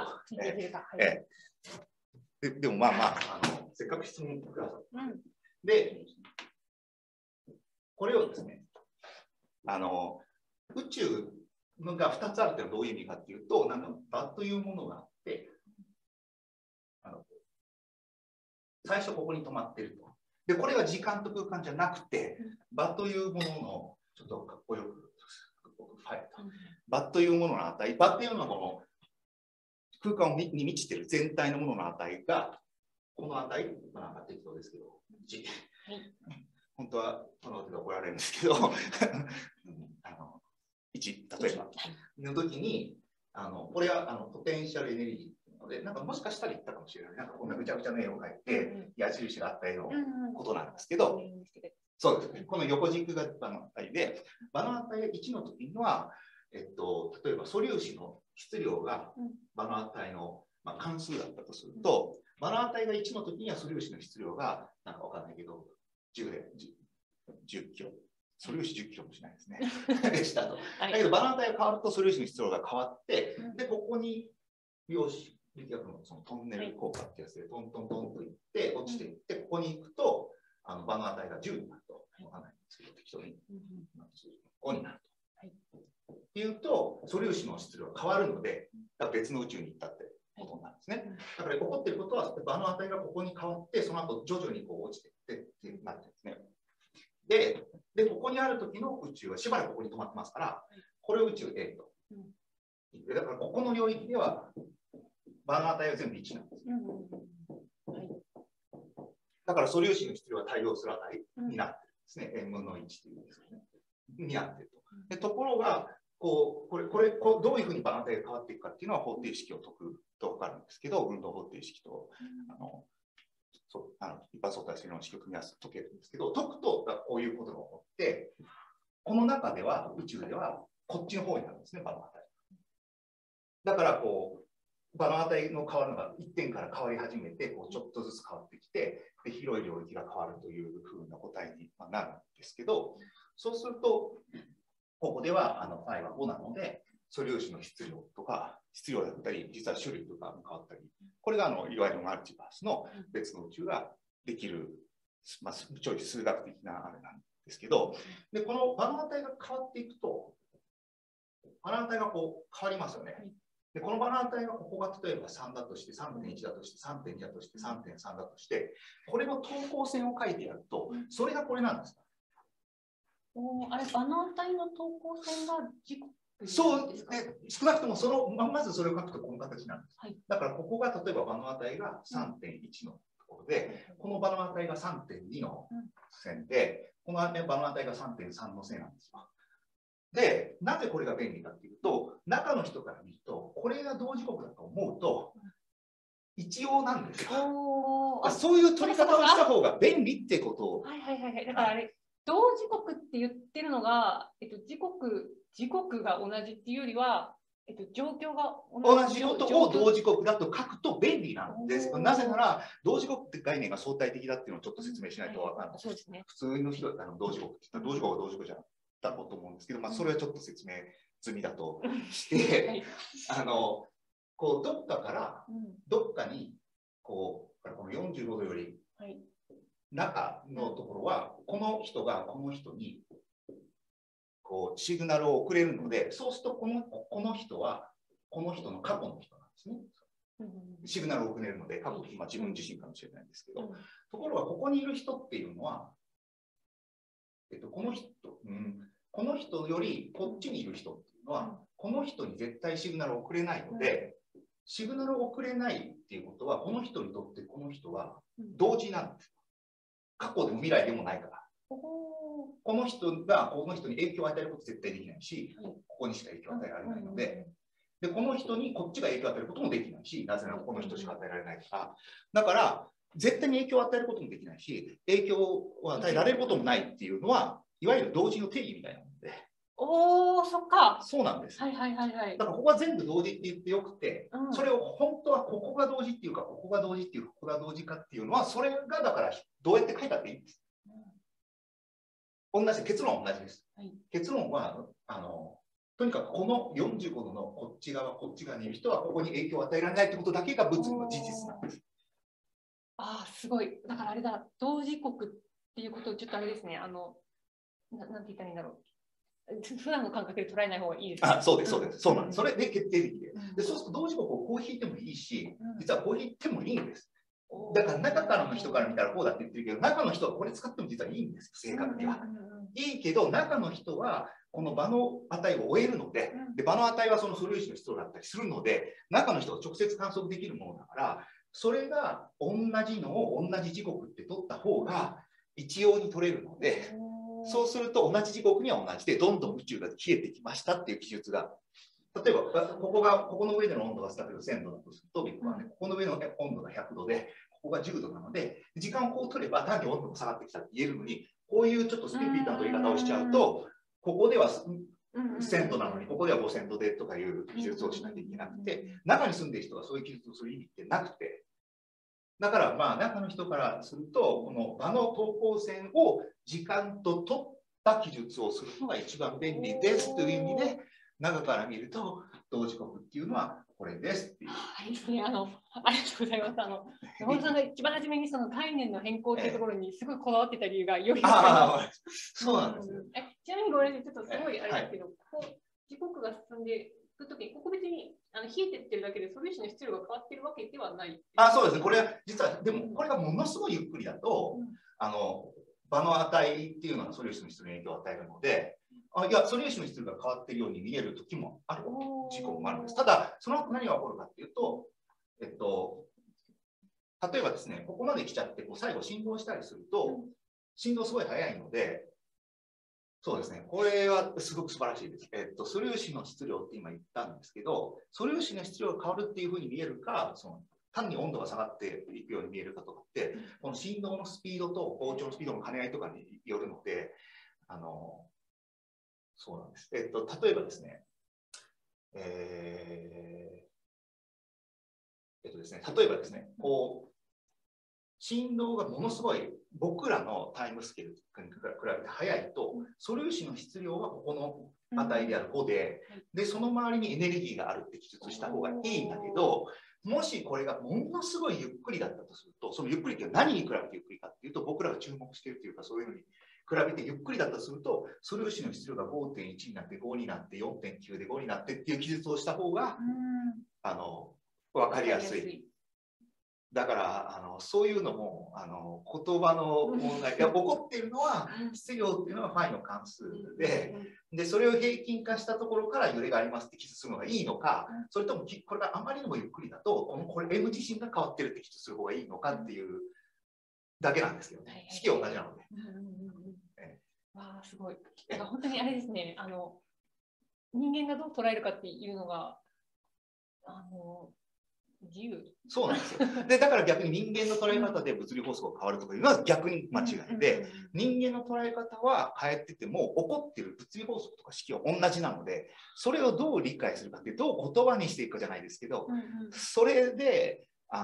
でもまあせっかく質問ください。で、これをですね、宇宙が2つあるってのはどういう意味かっていうと、なんか場というものがあって、最初ここに止まってると。で、これは時間と空間じゃなくて、場というものの、ちょっとかっこよく、ファイルと。場というものの値、場っていうのはこの空間に満ちている全体のものの値が、この値、なんか適当ですけど、1。本当はこの手で怒られるんですけど、1、例えば、の時に、これはポテンシャルエネルギーなので、なんかもしかしたら言ったかもしれない。なんかこんなぐちゃぐちゃの絵を描いて、矢印があった絵のことなんですけど、そうですね。この横軸が場の値で、場の値が1の時には、例えば素粒子の質量が場の値の、関数だったとすると、場の値が1の時には素粒子の質量が、なんかわかんないけど、10キロ。素粒子10キロもしないですね。したと。だけど、場の値が変わると素粒子の質量が変わって、で、ここに、量子力学のそのトンネル効果ってやつで、トントントンといって、落ちていって、ここに行くと、場の値が10になると。わかんないんですけど、適当に。5になると。っていうと、素粒子の質量が変わるので、別の宇宙に行ったってことになるんですね。だから起こっていることは、場の値がここに変わって、その後徐々にこう落ちていってってなってるんですね。で、ここにある時の宇宙はしばらくここに止まってますから、これを宇宙 A と。だからここの領域では、場の値は全部1なんです。だから素粒子の質量は対応する値になってるんですね。n 分の1というんですね。になってると。ところが、これどういうふうに場の値が変わっていくかっていうのは方程式を解くと分かるんですけど、運動方程式と一般相対性理論式を組み合わせて解けるんですけど、解くとこういうことが起こって、この中では、宇宙ではこっちの方になるんですね、場の値。だから場の値の変わるのが1点から変わり始めて、ちょっとずつ変わってきて、で広い領域が変わるというふうな答えになるんですけど、そうすると、ここではphi は5なので、素粒子の質量とか、質量だったり、実は種類とかも変わったり、これがいわゆるマルチバースの別の宇宙ができる、ちょい数学的なあれなんですけど、でこの場の値が変わっていくと、場の値が変わりますよね。でこの場の値がここが例えば3だとして、3.1 だとして、3.2 だとして、3.3 だとして、これの等高線を書いてやると、それがこれなんです。 あれ、場の値の等高線が時刻そうですね。少なくともまずそれを書くとこの形なんです。だからここが例えば場の値が 3.1 のところで、この場の値が 3.2 の線で、この場の値が 3.3 の線なんですよ。で、なぜこれが便利かっていうと、中の人から見ると、これが同時刻だと思うと、一応なんですよ。そういう取り方をした方が便利ってことを。 はい。だからあれ、同時刻って言ってるのが、時刻が同じっていうよりは、 状況が同じことを同時刻だと書くと便利なんです。なぜなら、同時刻って概念が相対的だっていうのをちょっと説明しないと、 そうですね、 普通の人は同時刻って言ったら、同時刻は同時刻じゃだと思うんですけど、それはちょっと説明済みだとして、こうどっかからどっかにこの45度より中のところは、この人がこの人にこうシグナルを送れるので、そうするとこの人はこの人の過去の人なんですね。シグナルを送れるので、過去、自分自身かもしれないんですけど、ところがここにいる人っていうのは、この人よりこっちにいる人っていうのは、この人に絶対シグナルを送れないので、シグナルを送れないっていうことは、この人にとってこの人は同時なんです。過去でも未来でもないから。この人がこの人に影響を与えること絶対できないし、ここにしか影響を与えられないので、この人にこっちが影響を与えることもできないし、なぜならこの人しか与えられないから。だから、絶対に影響を与えることもできないし、影響を与えられることもないっていうのは、いわゆる同時の定義みたいなもので。 おー、そっか。 そうなんです。 はいはいはいはい。 だからここは全部同時って言ってよくて、それを本当はここが同時っていうか、ここが同時っていうか、ここが同時かっていうのは、それがだからどうやって書いたっていいんです。同じ、結論は同じです。結論は、とにかくこの45度のこっち側にいる人はここに影響を与えられないってことだけが物理の事実なんです。 ああ、すごい。だからあれだ、同時刻っていうことをちょっとあれですね、なんて言ったらいいんだろう。普段の感覚で捉えない方がいいですね。 そうです、そうです。そうなんです。それで決定的で。そうすると同時刻をこう引いてもいいし、実はこう引いてもいいんです。だから中からの人から見たらこうだって言ってるけど、中の人はこれ使っても実はいいんです、正確には。いいけど、中の人はこの場の値を終えるので、場の値はその素粒子の質量だったりするので、中の人が直接観測できるものだから、それが同じのを同じ時刻って取った方が一様に取れるので、そうすると同じ時刻には同じで、どんどん宇宙が冷えてきましたっていう記述が。例えば、ここの上での温度が例えば1000度だとすると、ビッグバンね、ここの上の温度が100度で、ここが10度なので、時間をこう取れば単に温度が下がってきたって言えるのに、こういうちょっとスピリットな取り方をしちゃうと、ここでは1000度なのに、ここでは5000度でとかいう記述をしなきゃいけなくて、中に住んでいる人はそういう記述をする意味ってなくて、だからまあ中の人からすると、この場の等高線を時間と取った記述をするのが一番便利ですという意味で、中から見ると同時刻っていうのはこれですっていう。 ありがとうございます。山本さんが一番初めにその概念の変更っていうところにすごいこだわってた理由がより分かります。 そうなんです。 ちなみにごめんなさい、ちょっとすごいあれですけど、時刻が進んでいくときに、ここ別に冷えてってるだけで素粒子の質量が変わってるわけではない。 そうですね。これは実は、でもこれがものすごいゆっくりだと、場の値っていうのは素粒子の質量に影響を与えるので、いや、素粒子の質量が変わっているように見える時もある時刻もあるんです。ただ、その後何が起こるかっていうと、例えばですね、ここまで来ちゃって、最後振動したりすると、振動すごい速いので、そうですね、これはすごく素晴らしいです。素粒子の質量って今言ったんですけど、素粒子の質量が変わるっていうふうに見えるか、単に温度が下がっていくように見えるかとかって、この振動のスピードと膨張のスピードの兼ね合いとかによるので、そうなんです。例えばですね、例えばですね、振動がものすごい僕らのタイムスケールに比べて速いと、素粒子の質量はここの値である5で、その周りにエネルギーがあるって記述した方がいいんだけど、もしこれがものすごいゆっくりだったとすると、そのゆっくりって何に比べてゆっくりかっていうと、僕らが注目しているというか、そういうのに比べてゆっくりだったとすると、素粒子の質量が 5.1 になって5になって 4.9 で5になってっていう記述をした方が分かりやすい。だからそういうのも言葉の問題、起こっているのは質量っていうのはファイの関数で、それを平均化したところから揺れがありますって記述するのがいいのか、それともこれがあまりにもゆっくりだと、これ M 自身が変わってるって記述する方がいいのかっていうだけなんですけどね。式は同じなので。 わあ、すごい。だから本当にあれですね、人間がどう捉えるかっていうのが、 自由。 そうなんですよ。で、だから逆に人間の捉え方で物理法則が変わるとかいうのは逆に間違いで、人間の捉え方は変えてても、起こっている物理法則とか式は同じなので、それをどう理解するかって、どう言葉にしていくかじゃないですけど、それで、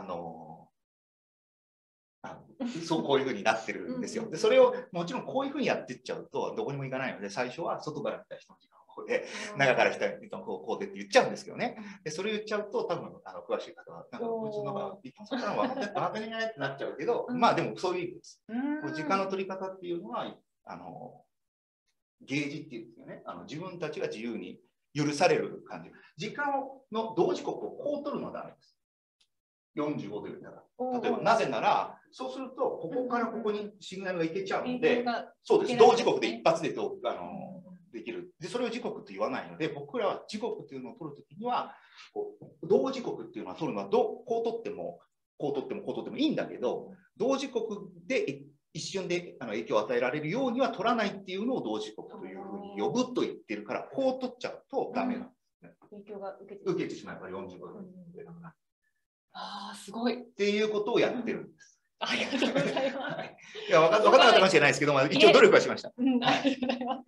そうこういうふうになってるんですよ。で、それをもちろんこういうふうにやっていっちゃうと、どこにも行かないので、最初は外から来た人の時間をこうで、中から来た人のこうでって言っちゃうんですけどね。で、それ言っちゃうと、多分詳しい方は、なんか、うちのが一般の方は分かってないってなっちゃうけど、まあでもそういう意味です。時間の取り方っていうのは、ゲージっていうんですよね。自分たちが自由に許される感じ。時間の同時刻をこう取るのはダメです。45度言ったら。例えば、なぜなら、そうすると、ここからここにシグナルがいけちゃうので、そうです。同時刻で一発でできる。で、それを時刻って言わないので、僕らは時刻っていうのを取るときには、同時刻っていうのは取るのはこう取っても、こう取っても、こう取ってもいいんだけど、同時刻で一瞬で影響を与えられるようには取らないっていうのを同時刻というふうに呼ぶと言ってるから、こう取っちゃうとダメなんですね。 影響が受けてしまえば45度だから。 ああ、すごい。 っていうことをやってるんです。 ありがとうございます。 いや、分かんなかったかもしれないですけど、一応努力はしました。 ありがとうございます。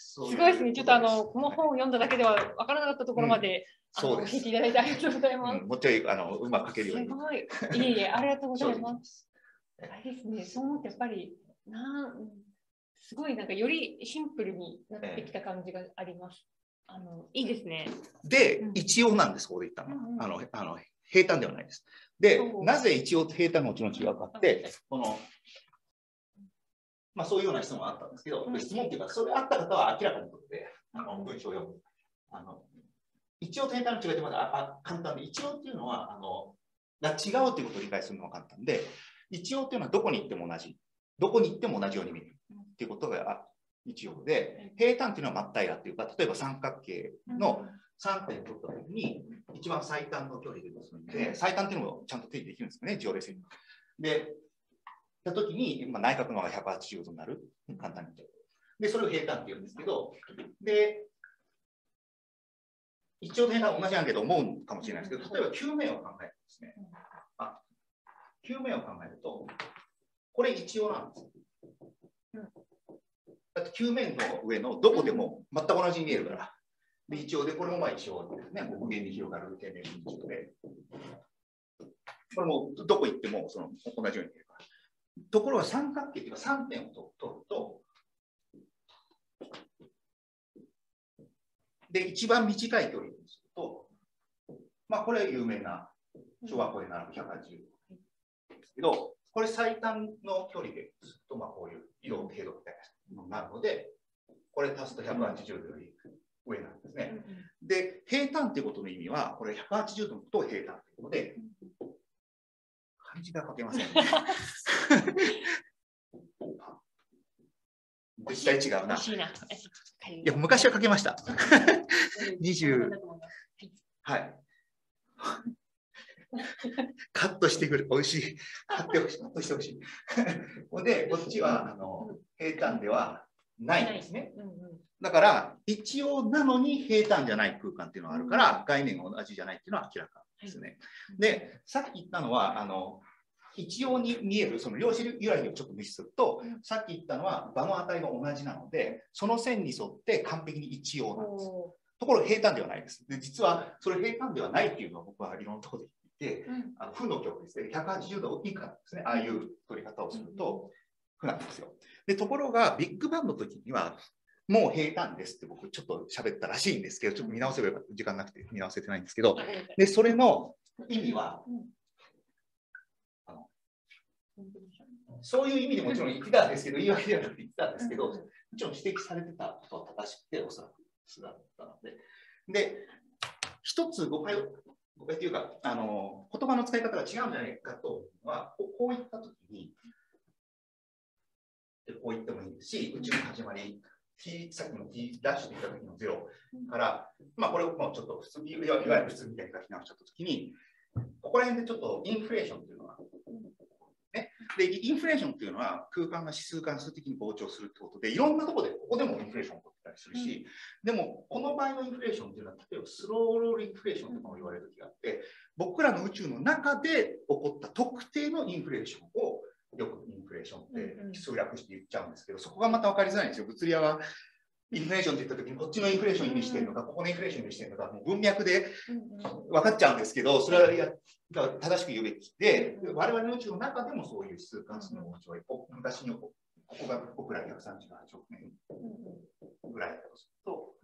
すごいですね。ちょっとこの本を読んだだけでは分からなかったところまで、教えていただいてありがとうございます。 もうちょいうまく書けるように。 すごい。いえいえ、ありがとうございます。あれですね。そう思ってやっぱりすごいなんかよりシンプルになってきた感じがあります。いいですね。 で、一応なんです、ここで言ったのは。平坦ではないです。で、なぜ一応と平坦がもちろん違うかって、そういうような質問があったんですけど、質問っていうか、それあった方は明らかにとって、文章を読む。一応と平坦の違いってまだ簡単で、一応っていうのは、違うということを理解するのは簡単で、一応っていうのはどこに行っても同じ。どこに行っても同じように見えるっていうことが一応で、平坦っていうのは真っ平らっていうか、例えば三角形の3点取ったときに、一番最短の距離で結んで、最短っていうのもちゃんと定義できるんですよね、条例線。で、たときに、内角のが180度になる。簡単に言っちゃう。で、それを平坦って言うんですけど、で、一応平坦は同じなんだけど思うかもしれないですけど、例えば球面を考えるとですね、球面を考えると、これ一応なんです。だって球面の上のどこでも全く同じに見えるから。で、一応で、これも一応ですね、無限に広がる天然分子で、これもどこ行っても同じように見えるから。ところが三角形というか3点を取ると、で、一番短い距離にすると、これ有名な小学校で習う180度ですけど、これ最短の距離ですると、こういう色程度みたいなのになるので、これ足すと180度より上なんですね。で、平坦ということの意味は、これ180度のことを平坦というので、漢字が書けませんね。絶対違うな。いや、昔は書けました。20。はい。カットしてくる。美味しい。カットしてほしい。で、こっちは平坦ではないんですね。だから、一応なのに平坦じゃない空間っていうのがあるから、概念が同じじゃないっていうのは明らかですね。で、さっき言ったのは、一応に見える、その量子由来をちょっと無視すると、さっき言ったのは場の値が同じなので、その線に沿って完璧に一応なんです。ところが平坦ではないです。で、実はそれ平坦ではないっていうのは僕はいろんなところで言っていて、負の極ですね、180度以下ですね、ああいう取り方をすると負なんですよ。で、ところがビッグバンの時には、もう平坦ですって僕ちょっと喋ったらしいんですけど、ちょっと見直せば時間なくて見直せてないんですけど、で、それの意味は、そういう意味でもちろん言ってたんですけど、言い訳ではなくて言ってたんですけど、もちろん指摘されてたことは正しくて、おそらく素だったので。で、一つ誤解というか、言葉の使い方が違うんじゃないかというのは、こういったときに、こう言ってもいいですし、宇宙の始まり、さっきの T ダッシュで言った時の0から、これをもうちょっと普通に、いわゆる普通みたいに書き直しちゃったときに、ここら辺でちょっとインフレーションというのが、ね、 で、インフレーションっていうのは空間が指数関数的に膨張するってことで、いろんなところで、ここでもインフレーション起こったりするし、でも、この場合のインフレーションっていうのは、例えばスローロールインフレーションとかも言われる時があって、僕らの宇宙の中で起こった特定のインフレーションを、よくインフレーションって省略して言っちゃうんですけど、そこがまた分かりづらいんですよ。物理屋はインフレーションって言ったときに、こっちのインフレーションを意味してるのか、ここのインフレーションを意味してるのか、もう文脈で分かっちゃうんですけど、それは正しく言うべきで、我々の宇宙の中でもそういう指数関数の膨張が昔にここが僕ら138億年ぐらいだとすると、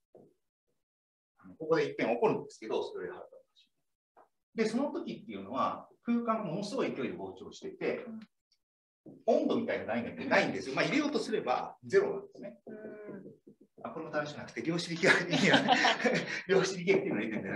ここで一遍起こるんですけど、それでで、その時っていうのは、空間がものすごい勢いで膨張していて、温度みたいな概念ってないんですよ。まあ、入れようとすればゼロなんですね。これも正しくなくて、量子力学的には、量子力学っていうのが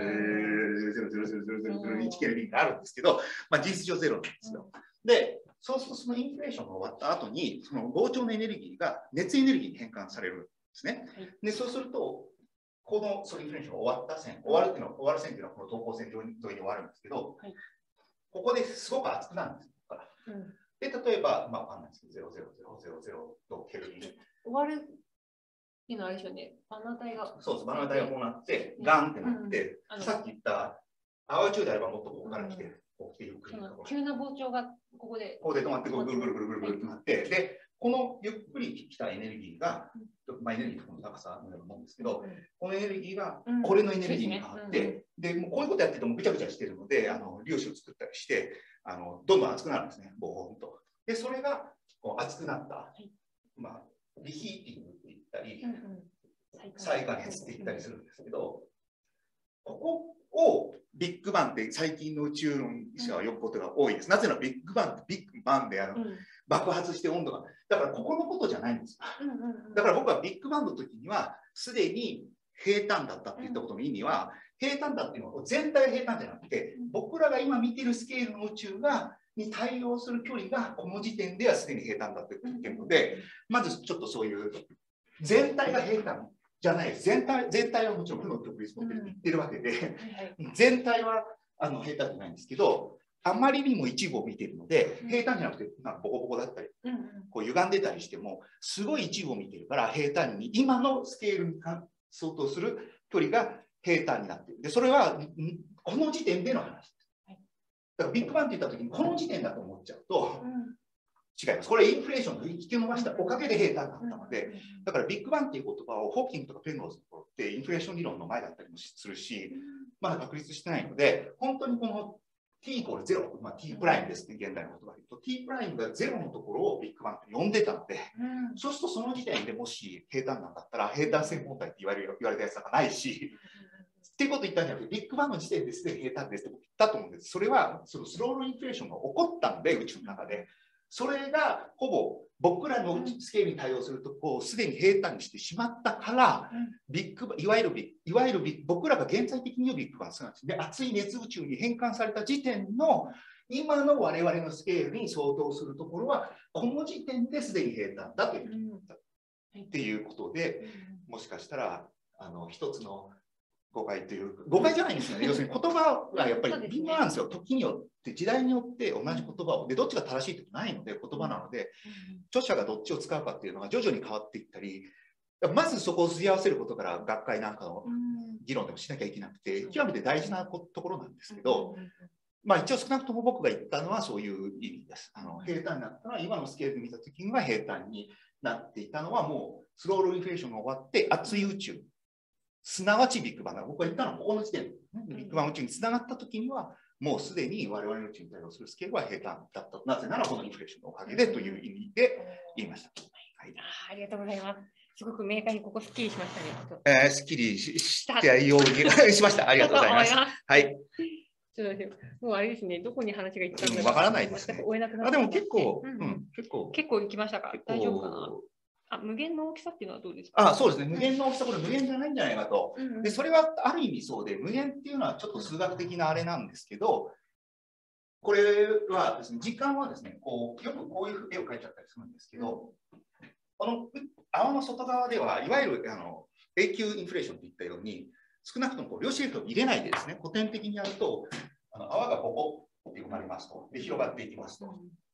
0.0000001ケルビンがあるんですけど、まあ、事実上ゼロなんですよ。で、そうするとそのインフレーションが終わった後に、その膨張のエネルギーが熱エネルギーに変換されるんですね。で、そうすると、このインフレーションが終わった線、終わる線っていうのはこの等高線沿いに終わるんですけど、ここですごく熱くなるんです。で、例えば、まあ、わかんないですけど、0.00000とケルビン。 終わるっていうのはあれですよね。バナー体が。 そうです、バナー体がこうなって、ガンってなって、さっき言った、淡い宙であればもっとここから来て、こう来てゆっくり。 急な膨張がここで。 ここで止まって、ぐるぐるぐるぐるぐるってなって、で、このゆっくり来たエネルギーが、まあ、エネルギーのこの高さのようなもんですけど、このエネルギーがこれのエネルギーに変わって、で、もうこういうことやっててもぐちゃぐちゃしてるので、粒子を作ったりして、どんどん熱くなるんですね、ボーンと。で、それがこう熱くなった、まあ、リヒーティングって言ったり、再加熱って言ったりするんですけど、ここをビッグバンって最近の宇宙論者は呼ぶことが多いです。なぜならビッグバンってビッグバンで爆発して温度が。だからここのことじゃないんですよ。だから僕はビッグバンの時にはすでに平坦だったって言ったことの意味は、平坦だっていうのは全体が平坦じゃなくて、僕らが今見てるスケールの宇宙に対応する距離がこの時点ではすでに平坦だって言ってるので、まずちょっとそういう全体が平坦じゃないです。全体はもちろん負の極立持って言ってるわけで、全体は平坦じゃないんですけど、あまりにも一部を見ているので、平坦じゃなくてなんかボコボコだったり、こう歪んでたりしても、すごい一部を見ているから、平坦に今のスケールに相当する距離が平坦になっている。で、それはこの時点での話です。だからビッグバンって言ったときに、この時点だと思っちゃうと、違います。これインフレーションの引き伸ばしたおかげで平坦だったので、だからビッグバンっていう言葉をホーキングとかペンローズのところってインフレーション理論の前だったりもするし、まだ確立してないので、本当にこの t イコール0、まあ、t プライムですね、現代の言葉で言うと、t プライムが0のところをビッグバンって呼んでたので、そうするとその時点でもし平坦なんだったら、平坦線本体って言われたやつなんかないし、っていうことを言ったんじゃなくて、ビッグバンの時点ですでに平坦ですって言ったと思うんです。それはそのスローロインフレーションが起こったので、宇宙の中で。それがほぼ僕らのスケールに対応するとこうすでに平坦にしてしまったから、いわゆる僕らが現在的に言うビッグバンすなわちで熱い熱宇宙に変換された時点の今の我々のスケールに相当するところはこの時点ですでに平坦だというっていうことで、もしかしたら一つの誤解という誤解じゃないんですよね。要するに言葉はやっぱり微妙なんですよ。時によって時代によって同じ言葉をでどっちが正しいってないので言葉なので、著者がどっちを使うかっていうのが徐々に変わっていったり、まずそこをすり合わせることから学会なんかの議論でもしなきゃいけなくて極めて大事なところなんですけど、まあ一応少なくとも僕が言ったのはそういう意味です。平坦になったのは今のスケールで見たときには平坦になっていたのはもうスローロインフレーションが終わって熱い宇宙。すなわちビッグバンが僕が言ったのはここの時点で、ビッグバン宇宙につながったときには、もうすでに我々の宇宙に対応するスケールは平坦だった。なぜならこのインフレーションのおかげでという意味で言いました。 はい、ありがとうございます。すごく明快にここすっきりしましたね。すっきりしたようにしました。ありがとうございます。はい。 ちょっともうあれですね、どこに話がいったのかわからないですね。でも結構行きましたか。大丈夫かな。無限の大きさっていうのはどうですか？ そうですね。無限の大きさ、これ無限じゃないんじゃないかと。で、それはある意味そうで、無限っていうのはちょっと数学的なあれなんですけど、これはですね、時間はですね、よくこういう絵を描いちゃったりするんですけど、この泡の外側では、いわゆる永久インフレーションといったように、少なくとも量子力を入れないでですね、古典的にやると、泡がボコって生まれますと。で、広がっていきますと。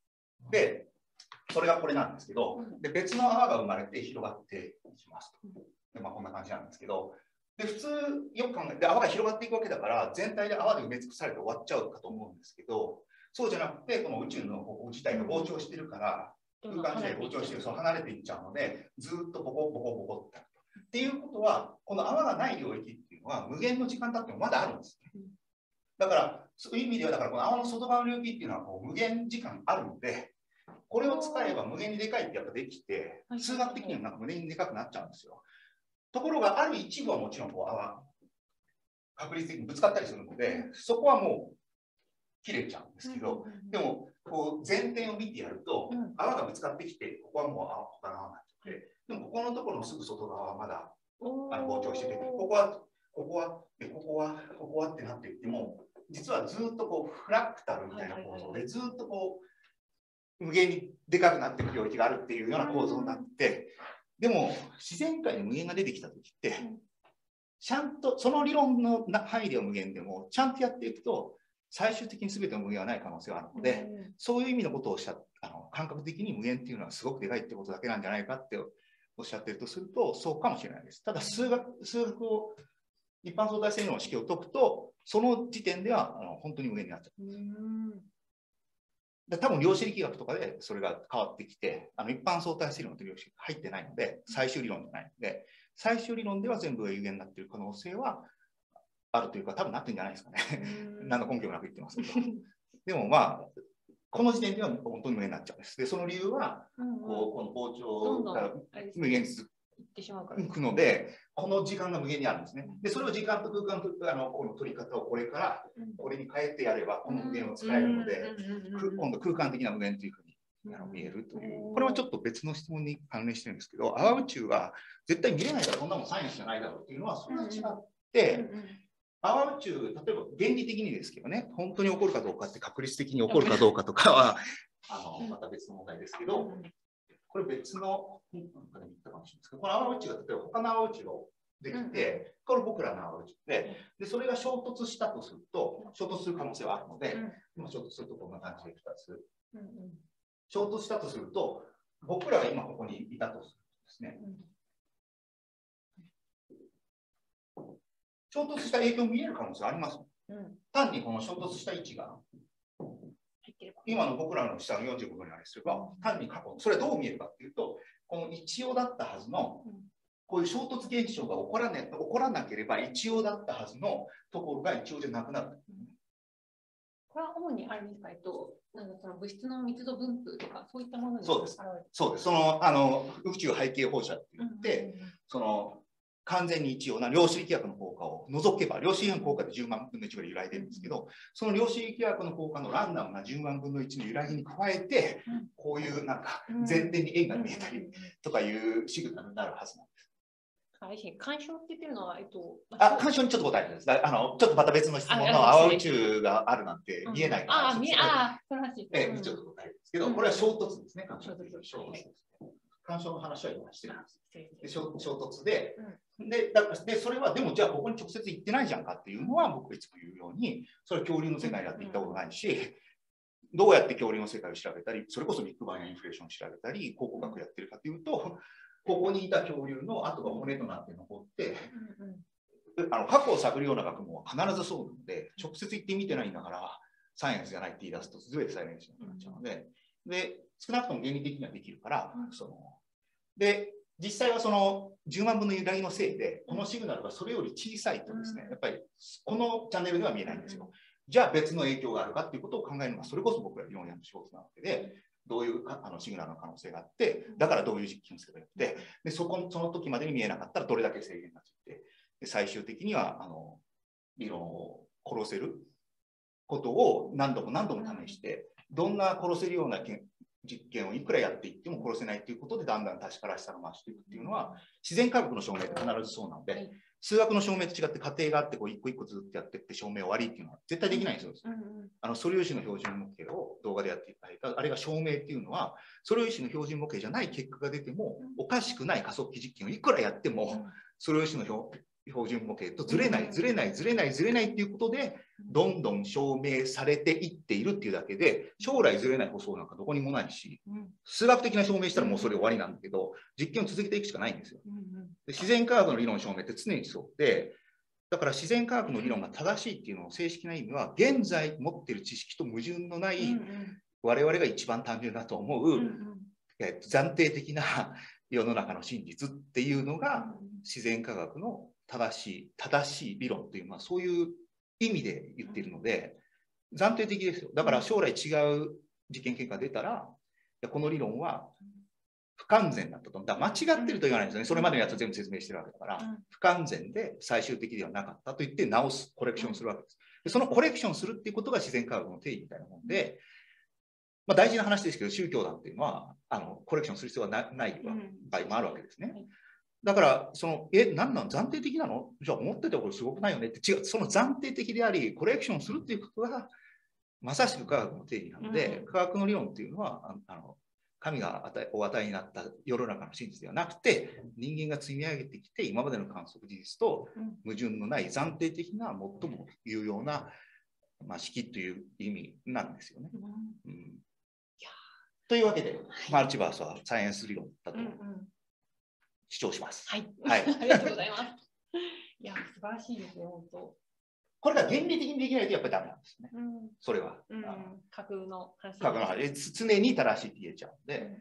で、それがこれなんですけど、で別の泡が生まれて広がっていきますと。でこんな感じなんですけど、で普通よく考えて泡が広がっていくわけだから、全体で泡で埋め尽くされて終わっちゃうかと思うんですけど、そうじゃなくて、この宇宙の方向自体が膨張してるから、空間自体が膨張してる、そう離れていっちゃうので、ずっとボコボコボコってなると。っていうことは、この泡がない領域っていうのは無限の時間経ってもまだあるんですね。だから、そういう意味では、だからこの泡の外側の領域っていうのはこう無限時間あるので、これを使えば無限にでかいってやっぱできて、数学的にはなんか無限にでかくなっちゃうんですよ。ところが、ある一部はもちろんこう泡、確率的にぶつかったりするので、そこはもう切れちゃうんですけど、でも、こう前提を見てやると、泡がぶつかってきて、ここはもう他の泡になっちゃって、でもここのところのすぐ外側はまだ膨張してて、ここはってなっていっても、実はずっとこうフラクタルみたいな構造で、ずっとこう無限にでかくなっていく領域があるっていうような構造になって、でも自然界に無限が出てきたときって、ちゃんとその理論の範囲では無限でも、ちゃんとやっていくと、最終的に全ての無限はない可能性があるので、そういう意味のことを感覚的に無限っていうのはすごくでかいってことだけなんじゃないかっておっしゃってるとすると、そうかもしれないです。ただ数学を、一般相対性理論の式を解くと、その時点では本当に無限になっちゃう。多分量子力学とかでそれが変わってきて、一般相対性理論という量子が入ってないので、最終理論じゃないので、最終理論では全部が有限になっている可能性はあるというか、多分なってるんじゃないですかね。何の根拠もなく言ってますけど。でもまあ、この時点では本当に無限になっちゃうんです。で、その理由は、この膨張が無限に続くので、この時間が無限にあるんですね。で、それを時間と空間とこの取り方をこれからこれに変えてやれば、この無限を使えるので、今度空間的な無限というふうに見えるという。これはちょっと別の質問に関連してるんですけど、泡宇宙は絶対見れないからこんなもんサイエンスじゃないだろうっていうのはそんな違って、泡宇宙、例えば原理的にですけどね、本当に起こるかどうかって確率的に起こるかどうかとかはまた別の問題ですけど、これ別のなんかで言ったかもしれないですけど、この泡宇宙が例えば他の泡宇宙ができて、これ僕らの泡宇宙で、それが衝突したとすると、衝突する可能性はあるので、今衝突するとこんな感じで2つ。衝突したとすると、僕らが今ここにいたとするとですね、衝突した影響見える可能性あります。単にこの衝突した位置が、今の僕らの下の45度にあれすれば、単に過去、それはどう見えるかっていうと、この一応だったはずの、こういう衝突現象が起こらなければ一応だったはずのところが一応じゃなくなる。 これは主にあれですか、なんかその物質の密度分布とか、そういったものにそうです。そうです。宇宙背景放射って言って、完全に一応な量子力学の効果を除けば、量子力学の効果で10万分の1ぐらい揺らいでるんですけど、その量子力学の効果のランダムな10万分の1の揺らぎに加えて、こういうなんか前提に円が見えたりとかいうシグナルになるはずなんです。 干渉って言ってるのは、 干渉にちょっと答えてです。ちょっとまた別の質問の泡宇宙があるなんて見えないから、ちょっと答えるんですけど、これは衝突ですね、干渉という衝突です。干渉の話は今してるんです。で衝突で、それはでもじゃあここに直接行ってないじゃんかっていうのは僕がいつも言うように、それは恐竜の世界だって言ったことないし、どうやって恐竜の世界を調べたり、それこそビッグバンやインフレーションを調べたり、考古学やってるかというと、ここにいた恐竜の跡が骨となって残って、過去を探るような学問は必ずそうなので、直接行ってみてないんだから、サイエンスじゃないって言い出すと、全てサイエンスになっちゃうので、少なくとも原理的にはできるから、で、実際はその10万分の揺らぎのせいで、このシグナルがそれより小さいとですね、やっぱりこのチャンネルでは見えないんですよ。じゃあ別の影響があるかっていうことを考えるのが、それこそ僕ら理論やの仕事なわけで、どういうシグナルの可能性があって、だからどういう実験をすればよくて、でその時までに見えなかったらどれだけ制限がついて、で最終的には理論を殺せることを何度も何度も試して、どんな殺せるような実験をいくらやっていっても殺せないということで、だんだん確からしさが増していくっていうのは、自然科学の証明って必ずそうなので、数学の証明と違って過程があって、一個一個ずっとやっていって証明終わりっていうのは絶対できないんですよ。素粒子の標準模型を動画でやっていただいた、あれが証明っていうのは、素粒子の標準模型じゃない結果が出てもおかしくない加速器実験をいくらやっても、素粒子の標準模型とずれないずれないずれないずれないっていうことでどんどん証明されていっているっていうだけで、将来ずれない保証なんかどこにもないし、数学的な証明したらもうそれ終わりなんだけど、実験を続けていくしかないんですよ。で自然科学の理論証明って常にそうで、だから自然科学の理論が正しいっていうのの正式な意味は、現在持っている知識と矛盾のない我々が一番単純だと思う暫定的な世の中の真実っていうのが自然科学の正しい理論という、まあ、そういう意味で言っているので、暫定的ですよ。だから将来違う実験結果が出たら、この理論は不完全だったと。だから間違ってると言わないんですよね。それまでのやつを全部説明してるわけだから、不完全で最終的ではなかったと言って直す、コレクションするわけです。でそのコレクションするっていうことが自然科学の定義みたいなもんで、まあ、大事な話ですけど、宗教団っていうのはコレクションする必要がない場合もあるわけですね。だから、何なの暫定的なのじゃあ思ってたことすごくないよねって違う、その暫定的であり、コレクションするっていうことがまさしく科学の定義なので、科学の理論っていうのは、神がお与えになった世の中の真実ではなくて、人間が積み上げてきて、今までの観測事実と矛盾のない暫定的な最も有用な、まあ、式という意味なんですよね。というわけで、マルチバースはサイエンス理論だと主張します。 はい、はい、ありがとうございます。いや、素晴らしいですね、本当。 これが原理的にできないとやっぱりダメなんですね。それは。 架空の話。 架空の話。常に正しいって言えちゃうんで。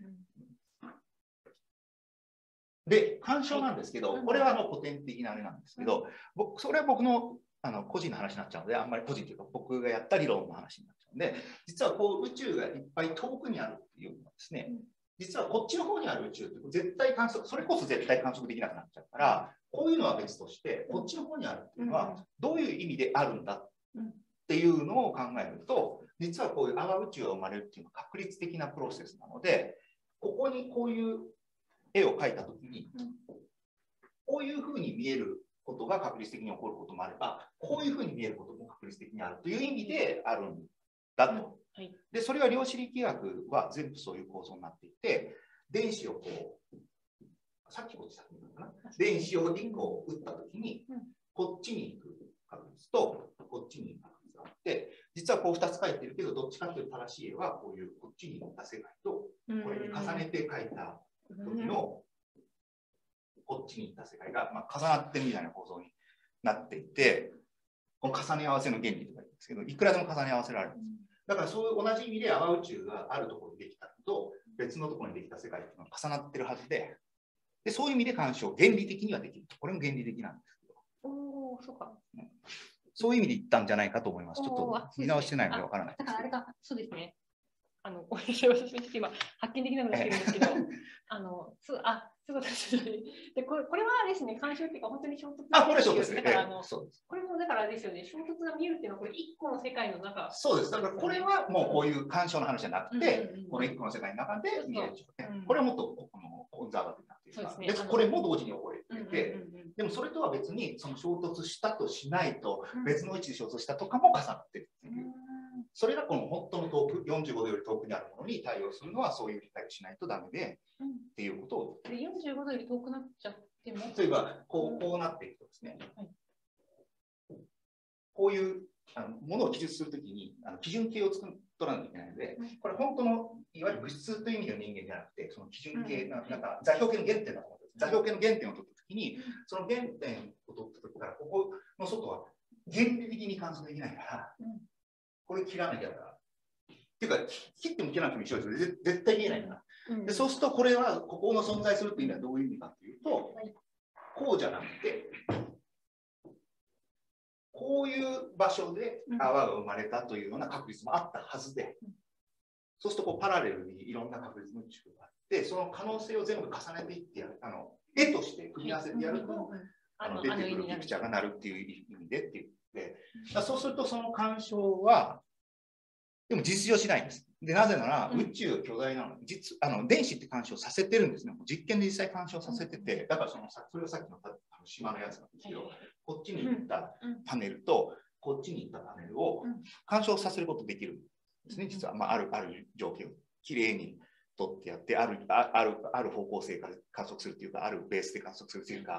で、干渉なんですけど、これは古典的なあれなんですけど、それは僕の個人の話になっちゃうので、あんまり個人というか僕がやった理論の話になっちゃうので、実はこう宇宙がいっぱい遠くにあるっていうのはですね、実はこっちの方にある宇宙って絶対観測、それこそ絶対観測できなくなっちゃうから、こういうのは別として、こっちの方にあるっていうのはどういう意味であるんだっていうのを考えると、実はこういう阿波宇宙が生まれるっていうのは確率的なプロセスなので、ここにこういう絵を描いたときに、こういうふうに見えることが確率的に起こることもあれば、こういうふうに見えることも確率的にあるという意味であるんだと。で、それは量子力学は全部そういう構造になっていて、電子をこう、さっきこっち先に言ったかな、電子を1個打ったときに、こっちに行く確率と、こっちに行く確率があって、実はこう2つ書いてるけど、どっちかというと正しい絵は、こういうこっちに行った世界と、これに重ねて書いた時の、こっちに行った世界が、まあ、重なってるみたいな構造になっていて、この重ね合わせの原理とか言うんですけど、いくらでも重ね合わせられるんです。だからそういう同じ意味で阿波宇宙があるところにできたのと別のところにできた世界っていうのは重なってるはずで、そういう意味で干渉、原理的にはできる。これも原理的なんですけど。 そうか。 そういう意味で言ったんじゃないかと思います。ちょっと見直してないのでわからないですけど。 だからあれが、そうですね。ごめんなさい、私今発見できなくなってるんですけど、そうですね。で、これはですね、干渉っていうか、本当に衝突がこれそうですね。 だからこれもだからですよね、衝突が見えるっていうのは、これ一個の世界の中。 そうです。だからこれはもうこういう干渉の話じゃなくて、この一個の世界の中で見える。これはもっとコンザーバティブなっていうか、これも同時に起こっていて、でもそれとは別にその衝突したとしないと、別の位置で衝突したとかも重なってるっていう。それがこの本当の遠く、45度より遠くにあるものに対応するのはそういう理解をしないとダメで、っていうことを。 で、45度より遠くなっちゃっても。 例えばこうなっていくとですね、こういうものを記述するときに基準形を作らなきゃいけないので、これ本当のいわゆる物質という意味の人間じゃなくて、その基準形、なんか座標系の原点だと思って座標系の原点を取ったときに、その原点を取ったときから、ここの外は原理的に観測できないから、これ切らなきゃだから。っていうか、切っても切らなくても一緒ですよ。絶対見えないから。でそうすると、これは、ここの存在するというのはどういう意味かというと、こうじゃなくて、こういう場所で泡が生まれたというような確率もあったはずで、そうするとこうパラレルにいろんな確率の宇宙があって、その可能性を全部重ねていってやる、絵として組み合わせてやると、出てくるピクチャーがなるっていう意味でって言って、そうするとその干渉は、でも実用しないんです。で、なぜなら宇宙が巨大なので、電子って干渉させてるんですね。実験で実際干渉させてて、だからそれはさっきの島のやつなんですけど、こっちに行ったパネルと、こっちに行ったパネルを干渉させることできるんですね。実は、ある条件をきれいに取ってやって、ある方向性から観測するというか、あるベースで観測するというか、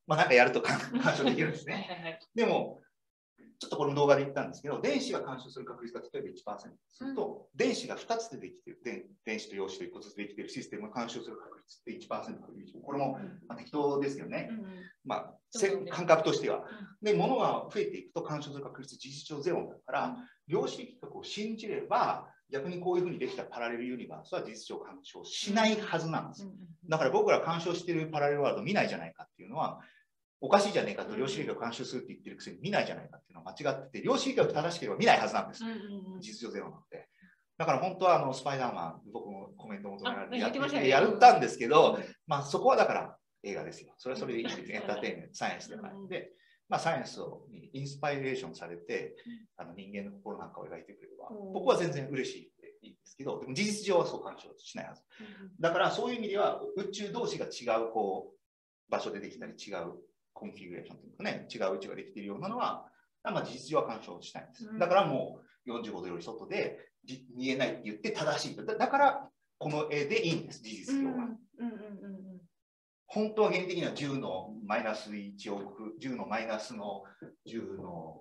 まあ、なんかやると干渉できるんですね。でも、ちょっとこの動画で言ったんですけど、電子が干渉する確率が例えば 1% すると、電子が2つでできている、電子と陽子と1個ずつできているシステムが干渉する確率って 1% という、これも適当ですよね。まあ、感覚としては。で、物が増えていくと干渉する確率事実上ゼロだから、量子力学を信じれば、逆にこういうふうにできたパラレルユニバースは事実上干渉しないはずなんです。だから僕ら干渉しているパラレルワールド見ないじゃないかっていうのは、おかしいじゃねえかと量子力学を監修するって言ってるくせに見ないじゃないかっていうのは間違ってて、量子力学正しければ見ないはずなんです。事実上ゼロなので。だから本当はスパイダーマン、僕もコメント求められてやったんですけど、まあそこはだから映画ですよ。それはそれでいいです。エンターテインメント、サイエンスだから。で、まあサイエンスにインスパイレーションされて、人間の心なんかを描いてくれれば、僕は全然嬉しいんですけど、でも事実上はそう干渉しないはず。だからそういう意味では宇宙同士が違う場所でできたり違うコンフィギュレーションというかね、違う宇宙ができているようなのは、まあ、事実上は干渉しないんです。だからもう45度より外で見えないって言って正しい。だからこの絵でいいんです、事実上は。本当は原理的には10のマイナス1億、10のマイナスの10の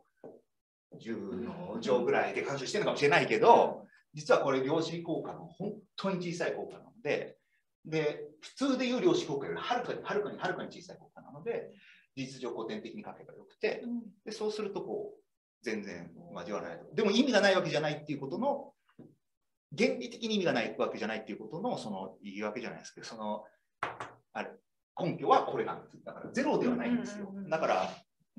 乗ぐらいで干渉してるのかもしれないけど、実はこれ量子効果の本当に小さい効果なので、普通でいう量子効果よりはるかに小さい効果なので、事実上古典的に書けばよくて、でそうすると全然交わらない。でも意味がないわけじゃないっていうことの、原理的に意味がないわけじゃないっていうことのその言い訳じゃないですけど、根拠はこれなんです。だからゼロではないんですよ。だから、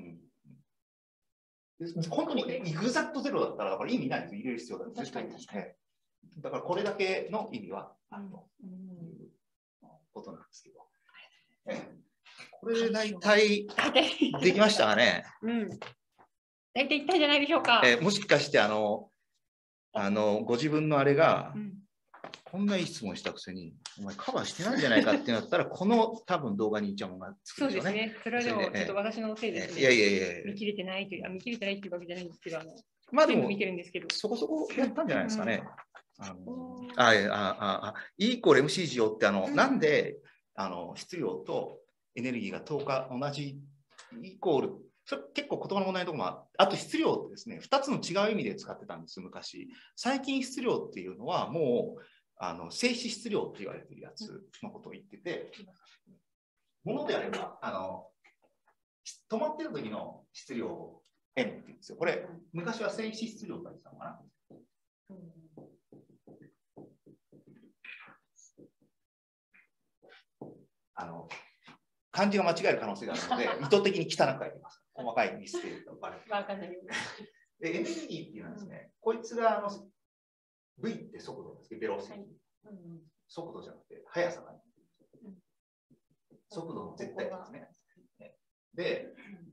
本当にエグザクトゼロだったらだから意味ないんです。入れる必要が確かに確かに。 だからこれだけの意味はあるということなんですけど。これで大体できましたかね。 大体いったんじゃないでしょうか。 もしかしてご自分のあれが、こんないい質問したくせに、お前カバーしてないんじゃないかってなったら、この多分動画にいちゃもんがつくでしょうね。 そうですね。それはでもちょっと私のせいですね。 いやいやいや見切れてないという、見切れてないっていうわけじゃないんですけど、 まあでも見てるんですけど、 そこそこやったんじゃないですかね。E イコール MC 乗ってなんで質量とエネルギーが10日同じイコール、それ結構言葉の問題のところもあと質量ってですね、2つの違う意味で使ってたんです、昔。最近質量っていうのはもう静止質量と言われているやつのことを言ってて、ものであれば止まってる時の質量を M って言うんですよ。これ昔は静止質量と言ってたのかな。漢字が間違える可能性があるので、意図的に汚く書いてます。細かいミステリーがバレる。で、エネルギーっていうのはですね、こいつがV って速度ですけど、ベロシティ。速度じゃなくて、速さが。速度の絶対ですね。で、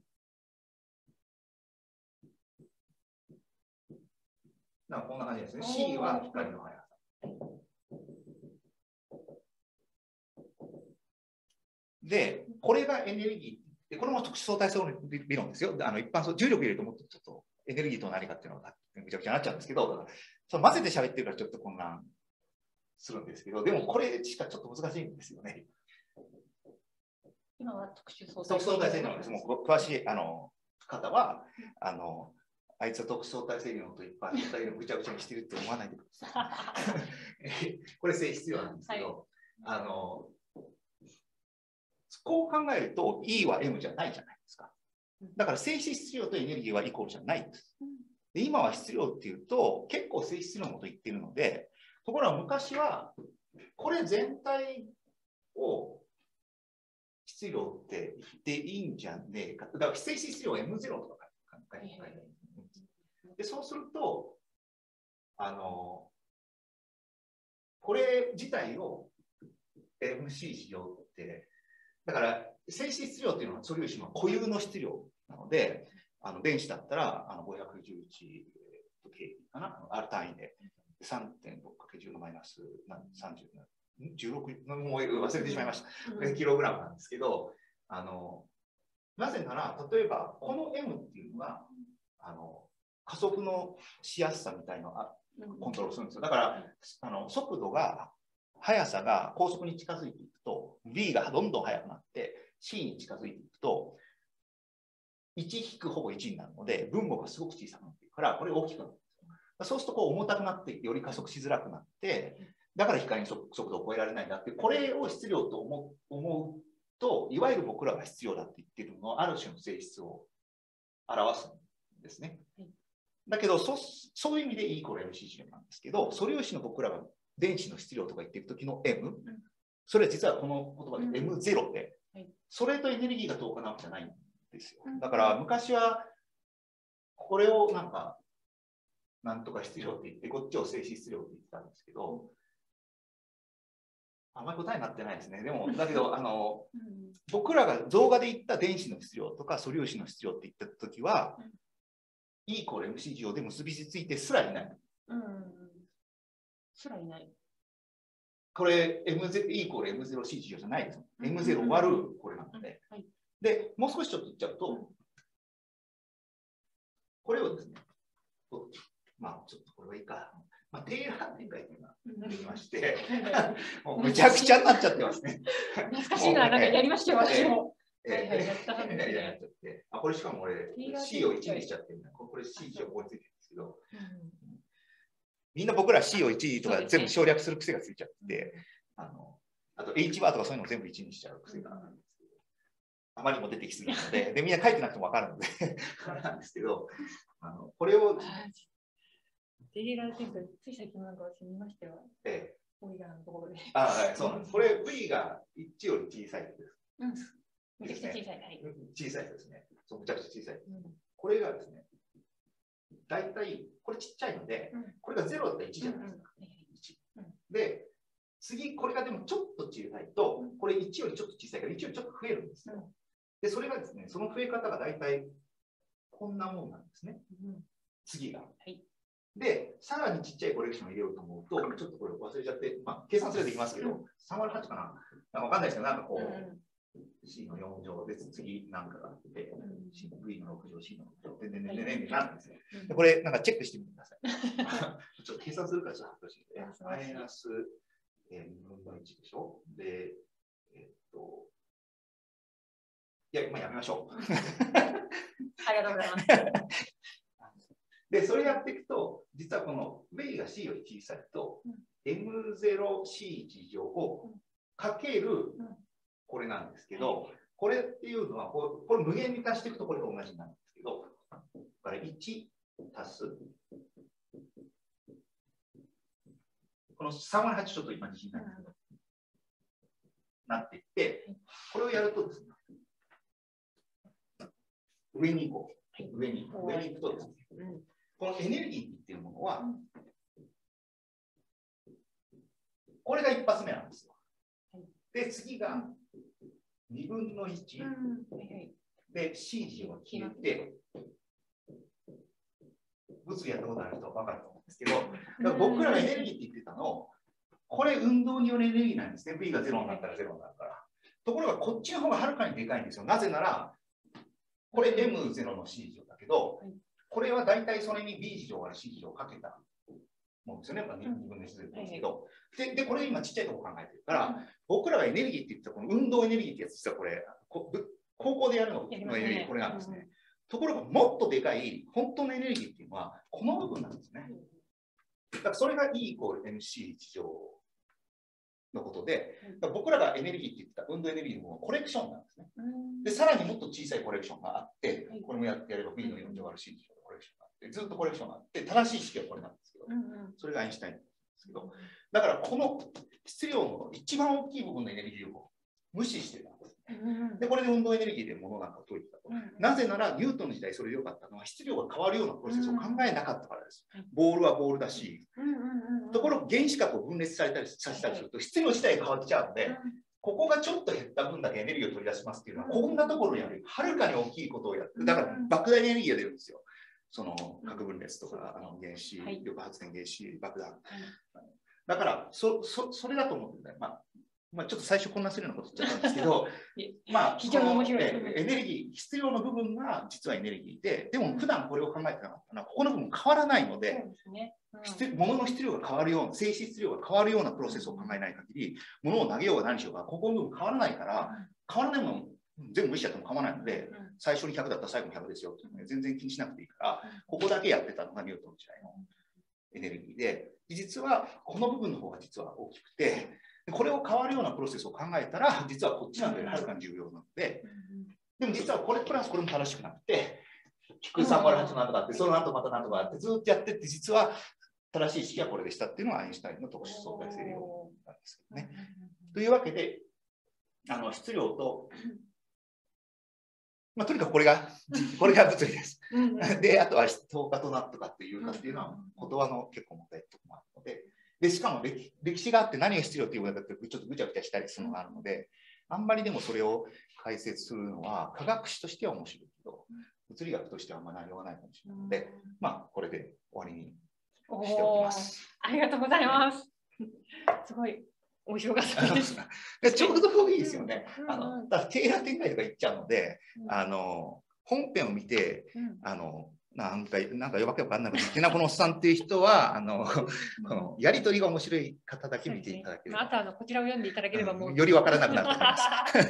こんな感じですね。C は光の速さ。で、これがエネルギー。これも特殊相対性理論ですよ。一般重力入れるともっとちょっとエネルギーとは何かっていうのがぐちゃぐちゃになっちゃうんですけど、その混ぜて喋ってるからちょっと混乱するんですけど、でもこれしかちょっと難しいんですよね。 今は特殊相対性理論です。もう詳しい方はあいつは特殊相対性理論と一般相対理論ぐちゃぐちゃにしてるって思わないでください。これ性質量なんですけど、こう考えると E は M じゃないじゃないですか。だから静止質量とエネルギーはイコールじゃないんです。で今は質量っていうと結構静止質量のこと言ってるので、ところが昔はこれ全体を質量って言っていいんじゃねえか。だから静止質量 M0 とか考えてでそうするとこれ自体を MC 質量ってだから静止質量っていうのは素粒子の固有の質量なので、電子だったら511かな、R 単位で 3.6×10 のマイナス30、16もう忘れてしまいました。キログラムなんですけど、なぜなら例えばこの M っていうのが加速のしやすさみたいなのをコントロールするんですよ。だから速度が速さが高速に近づいていくと V がどんどん速くなって C に近づいていくと、1引くほぼ1になるので、分母がすごく小さくなっていくから、これが大きくなるんですよ。そうするとこう重たくなって、より加速しづらくなって、だから光の速度を超えられないんだって、これを質量と思うと、いわゆる僕らが質量だって言ってるのは、ある種の性質を表すんですね。だけど、そういう意味で E イコール MC 次量なんですけど、素粒子の僕らが電子の質量とか言ってる時の M、それは実はこの言葉で M0 で、それとエネルギーが等価なわけじゃないんですよ。だから昔は、これをなんとか質量って言って、こっちを静止質量って言ってたんですけど、あんまり答えになってないですね。でも、だけど、僕らが動画で言った電子の質量とか素粒子の質量って言ったときは、E イコール MC 次量で結びついてすらいない。 すらいない。 これ、E イコール M0C 次量じゃないです。M0 割るこれなので。で、もう少しちょっと言っちゃうと、これをですね、まあ、ちょっとこれはいいか。まあ、テーラー展開というのができまして、もうむちゃくちゃになっちゃってますね。 懐かしいな、なんかやりましたよ、私も。 これしかも俺、C を1にしちゃってるんだ。これ C をこうついてるんですけど、みんな僕ら C を1とか全部省略する癖がついちゃって、あと H バーとかそういうのを全部1にしちゃう癖があるんですけど、あまりにも出てきすぎるので、みんな書いてなくても分かるので、なんですけど、これを。 テーラー展開、つい最近なんか私見ましたよ。オイラーのところで。 そうなんです。これ V が1より小さいです。 めちゃくちゃ小さい。 小さいですね。むちゃくちゃ小さい。これがですね、大体、これちっちゃいので、これが0だったら1じゃないですか。で、次、これがでもちょっと小さいと、これ1よりちょっと小さいから1よりちょっと増えるんですよ。で、それがですね、その増え方が大体こんなもんなんですね。次が。で、さらにちっちゃいコレクションを入れようと思うと、ちょっとこれ忘れちゃって、まあ、計算すればできますけど、308かな、わかんないですけど、なんかこう、C の4乗で次なんかがあって、V の6乗、C の6乗で、ね、なんですね。これ、なんかチェックしてみてください。ちょっと計算するからちょっと発表してみて、マイナス2分の1でしょ。で、いや、まあやめましょう。 ありがとうございます。 で、それやっていくと、実はこの V が C より小さいと、M0C 次乗をかけるこれなんですけど、これっていうのは、これ無限に足していくとこれと同じなんですけど、これ1足す、この308ちょっと今自信ないんですけど、なっていって、これをやるとですね、上に行こう。上に行くとですね、このエネルギーっていうものは、これが一発目なんですよ。で、次が2分の1で C 次を消えて、物理やったことある人は分かると思うんですけど、だから僕らがエネルギーって言ってたの、これ運動によるエネルギーなんですね。V が0になったら0になるから。ところがこっちの方がはるかにでかいんですよ。なぜなら、これ M0 の C 次だけど、これは大体それに B 次乗から C 次乗をかけたもんですよね。2分の1ですけど。で、これ今ちっちゃいところ考えてるから、僕らがエネルギーって言ったこの運動エネルギーってやつ、実はこれ、高校でやるのエネルギー、これなんですね。ところがもっとでかい本当のエネルギーっていうのは、この部分なんですね。だからそれが E イコール MC 次乗のことで、僕らがエネルギーって言った運動エネルギーのコレクションなんですね。で、さらにもっと小さいコレクションがあって、これもやれば B の4乗割る C 次乗のコレクションがあって、ずっとコレクションがあって、正しい式はこれなんですけど、それがアインシュタインなんですけど、だからこの質量の一番大きい部分のエネルギーを無視してたんです。で、これで運動エネルギーで物なんかを解いてたと。なぜなら、ニュートンの時代それでよかったのは、質量が変わるようなプロセスを考えなかったからです。ボールはボールだし、ところが原子核を分裂させたりすると、質量自体が変わっちゃうので、ここがちょっと減った分だけエネルギーを取り出しますっていうのは、こんなところよりはるかに大きいことをやって、だから莫大なエネルギーが出るんですよ。その核分裂とか、原子力発電、原子爆弾。だから、それだと思うんだよ。まあ、ちょっと最初こんなするようなこと言っちゃったんですけど、まあ、 非常に面白い。 エネルギー、質量の部分が実はエネルギーで、でも普段これを考えてなかったのは、ここの部分変わらないので、物の質量が変わるような、静止質量が変わるようなプロセスを考えない限り、物を投げようが何しようが、ここの部分変わらないから、変わらないもの全部無視しちゃっても構わないので、最初に100だったら最後に100ですよっていうので全然気にしなくていいから、ここだけやってたのがニュートン時代のエネルギーで、実はこの部分の方が実は大きくて、これを変わるようなプロセスを考えたら、実はこっちなんかよりはるかに重要なので、でも実はこれプラスこれも正しくなくて、低い3割8のなんとかあって、その後またなんとかあって、ずっとやってって、実は正しい式はこれでしたっていうのはアインシュタインの特殊相対性理論なんですけどね。というわけで、質量と、とにかくこれが物理です。で、あとは等価となとかっていうかっていうのは言葉の結構問題とかもあるので、しかも歴史があって何が質量っていうかってちょっとぐちゃぐちゃしたりするのがあるので、あんまりでもそれを解説するのは科学史としては面白いけど、物理学としてはあんまり内容がないかもしれないので、これで終わりにしておきます。 ありがとうございます。すごい面白かったです。 ちょうどいいですよね。だからテーラー展開とか言っちゃうので、本編を見て、なんかわけわかんないこと言ってなこのおっさんっていう人はこのやり取りが面白い方だけ見ていただければ、 あとはこちらを読んでいただければもう、 よりわからなくなると思います。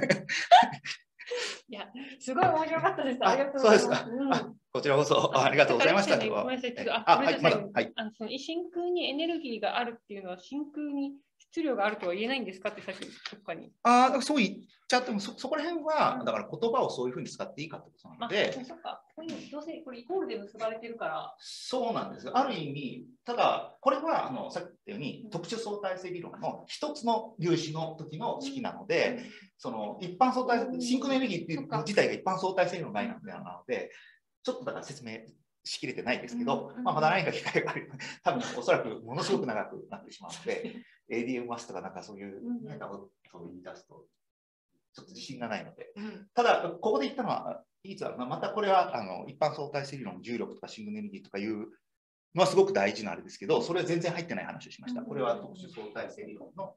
いや、すごい面白かったです。ありがとうございます。 そうですか。こちらこそありがとうございました。 ごめんなさい。その真空にエネルギーがあるっていうのは真空に質量があるとは言えないんですかってさっきどっかに。 そう言っちゃってもそこら辺は、だから言葉をそういうふうに使っていいかってことなので。 そっか。どうせこれイコールで結ばれてるから。 そうなんですよ。ある意味、ただこれはさっき言ったように特殊相対性理論の一つの粒子の時の式なので、その一般相対真空のエネルギーっていう自体が一般相対性理論の概念なので、ちょっとだから説明しきれてないですけど、まだ何か機会がある。多分おそらくものすごく長くなってしまうので、ADM マスとかなんかそういう変なことを言い出すと、ちょっと自信がないので。ただ、ここで言ったのは、実はまたこれは一般相対性理論、重力とか真空エネルギーとかいうのはすごく大事なあれですけど、それは全然入ってない話をしました。これは特殊相対性理論の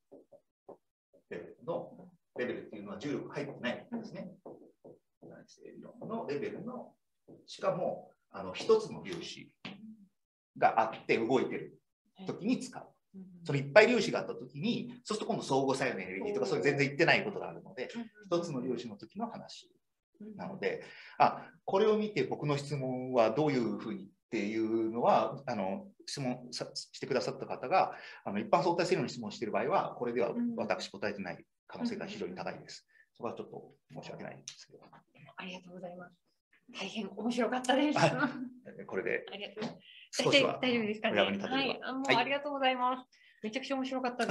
レベルっていうのは重力入ってないんですね。相対性理論のレベルの、しかも一つの粒子があって動いてる時に使う。そのいっぱい粒子があった時に、そうすると今度相互作用のエネルギーとか、それ全然言ってないことがあるので、一つの粒子の時の話なので、これを見て僕の質問はどういうふうにっていうのは、質問してくださった方が、一般相対性理論の質問をしている場合は、これでは私答えてない可能性が非常に高いです。そこはちょっと申し訳ないんですけど。 ありがとうございます。大変面白かったです。 これで少しは大丈夫ですかね。はい、ありがとうございます。めちゃくちゃ面白かったです。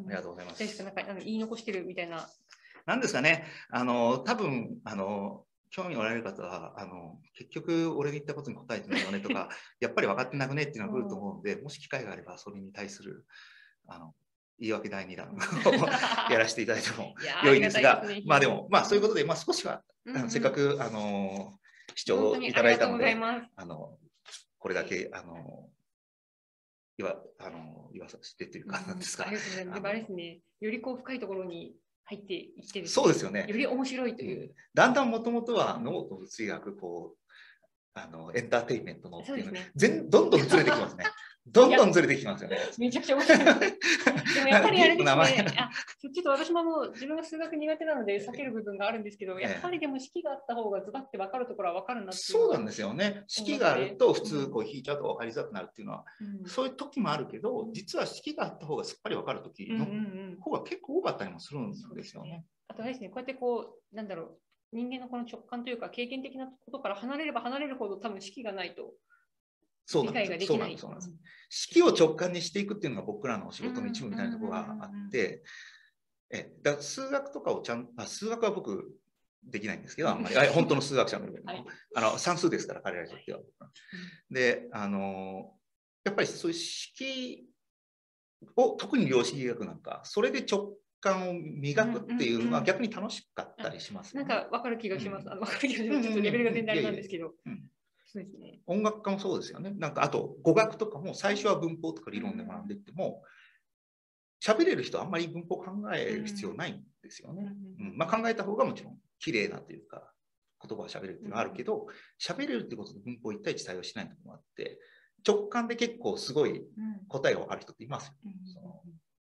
ありがとうございます。 なんか言い残してるみたいな。 なんですかね。多分興味おられる方は結局俺に言ったことに答えてないよねとかやっぱり分かってなくねっていうのが来ると思うので、もし機会があればそれに対する言い訳第2弾をやらせていただいても良いですが、でもそういうことで少しはせっかく視聴いただいたのでこれだけ言わさせてというかなんですか。 ありがとうございます。でもあれですね、より深いところに入っていってる。 そうですよね。 より面白いという。 だんだんもともとは脳と物理学エンターテインメントのっていうのどんどんずれてきますね。どんどんずれてきますよね。 めちゃくちゃ面白い。でもやっぱりあれですね。ちょっと私も自分が数学苦手なので避ける部分があるんですけど、やっぱりでも式があった方がズバって分かるところは分かるなっていう。 そうなんですよね。式があると普通引いちゃうと分かりづらくなるっていうのは、そういう時もあるけど、実は式があった方がすっぱり分かる時の方が結構多かったりもするんですよね。 あとですね、こうやってなんだろう、人間のこの直感というか経験的なことから離れれば離れるほど多分式がないと。 そうなんです。式を直感にしていくっていうのが僕らの仕事の一部みたいなところがあって、だから数学とかを数学は僕できないんですけど、あんまり本当の数学者のレベルの算数ですから彼らにとっては。で、やっぱりそういう式を特に量子力学なんかそれで直感を磨くっていうのは逆に楽しかったりします、 ね。なんか分かる気がします。分かる気がします。ちょっとレベルが全然あれなんですけど。 そうですね、音楽家もそうですよね。なんかあと語学とかも最初は文法とか理論で学んでいっても喋れる人はあんまり文法を考える必要ないんですよね。考えた方がもちろん綺麗なというか言葉を喋るっていうのはあるけど、喋れるってことで文法1対1対応しないところもあって直感で結構すごい答えが分かる人っていますよ。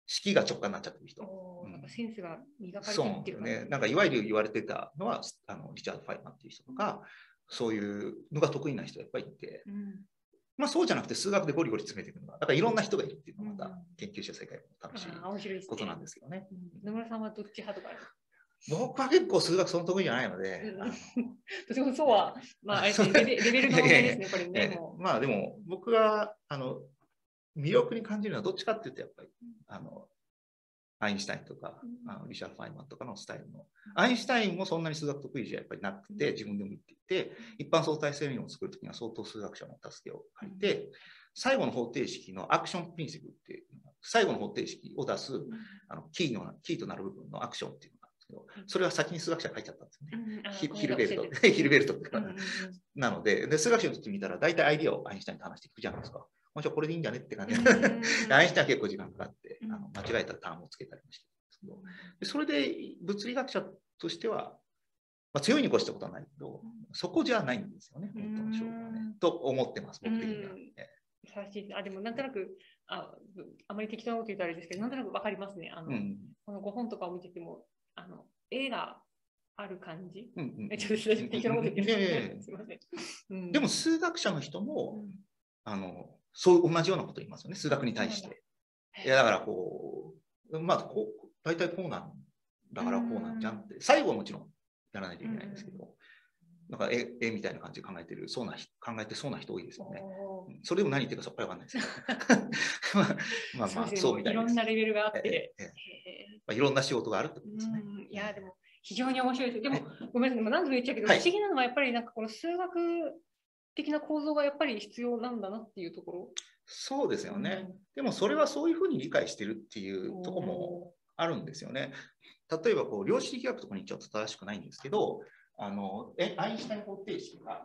式が直感になっちゃってる人。 なんかセンスが磨かれていってるそうね。なんかいわゆる言われてたのはリチャード・ファイマンっていう人とか、そういうのが得意な人がやっぱりいて、まあそうじゃなくて数学でゴリゴリ詰めていくのが、だからいろんな人がいるっていうのがまた研究者世界も楽しいことなんですけどね。 野村さんはどっち派とかある？ 僕は結構数学その得意じゃないので、 私もそうは、まあ、レベルの問題ですね、これね。 まあでも、僕が魅力に感じるのはどっちかっていうと、やっぱりアインシュタインとかリシャード・ファイマンとかのスタイルの。アインシュタインもそんなに数学得意じゃやっぱりなくて、自分でも言っていて、一般相対性理論を作るときには相当数学者の助けを借りて、最後の方程式のアクションプリンシプルっていう、最後の方程式を出すキーとなる部分のアクションっていうのがあるんですけど、それは先に数学者が書いちゃったんですよね。ヒルベルトってなので、数学者にとってみたら、大体アイディアをアインシュタインと話していくじゃないですか。じゃあこれでいいんじゃねって感じで、アインシュタインは結構時間かかって、間違えた単語をつけたりもしてるんですけど、それで物理学者としては、まあ、強いに越したことはないけど、そこじゃないんですよね、本当の勝負はね。と思ってます、僕的には。 でもなんとなくあまり適当なこと言ったらあれですけど、なんとなく分かりますね。この5本とかを見てても、絵がある感じ。ちょっと適当なこと言ってすみません。 でも数学者の人も、そう同じようなこと言いますよね、数学に対して。いやだからまあ大体こうなんだからこうなんじゃんって、最後はもちろんやらないといけないんですけど、なんか絵みたいな感じで考えてそうな人多いですよね。それでも何言ってるかさっぱりわかんないですけど。まあそうみたいな。 いろんなレベルがあって、 いろんな仕事があるってことですね。 いやでも非常に面白いです。でもごめんなさい、何度も言っちゃうけど、不思議なのはやっぱりなんかこの数学的な構造がやっぱり必要なんだなっていうところ。 そうですよね。でもそれはそういうふうに理解してるっていうところもあるんですよね。例えば量子力学とかに言っちゃうと正しくないんですけど、アインシュタイン方程式が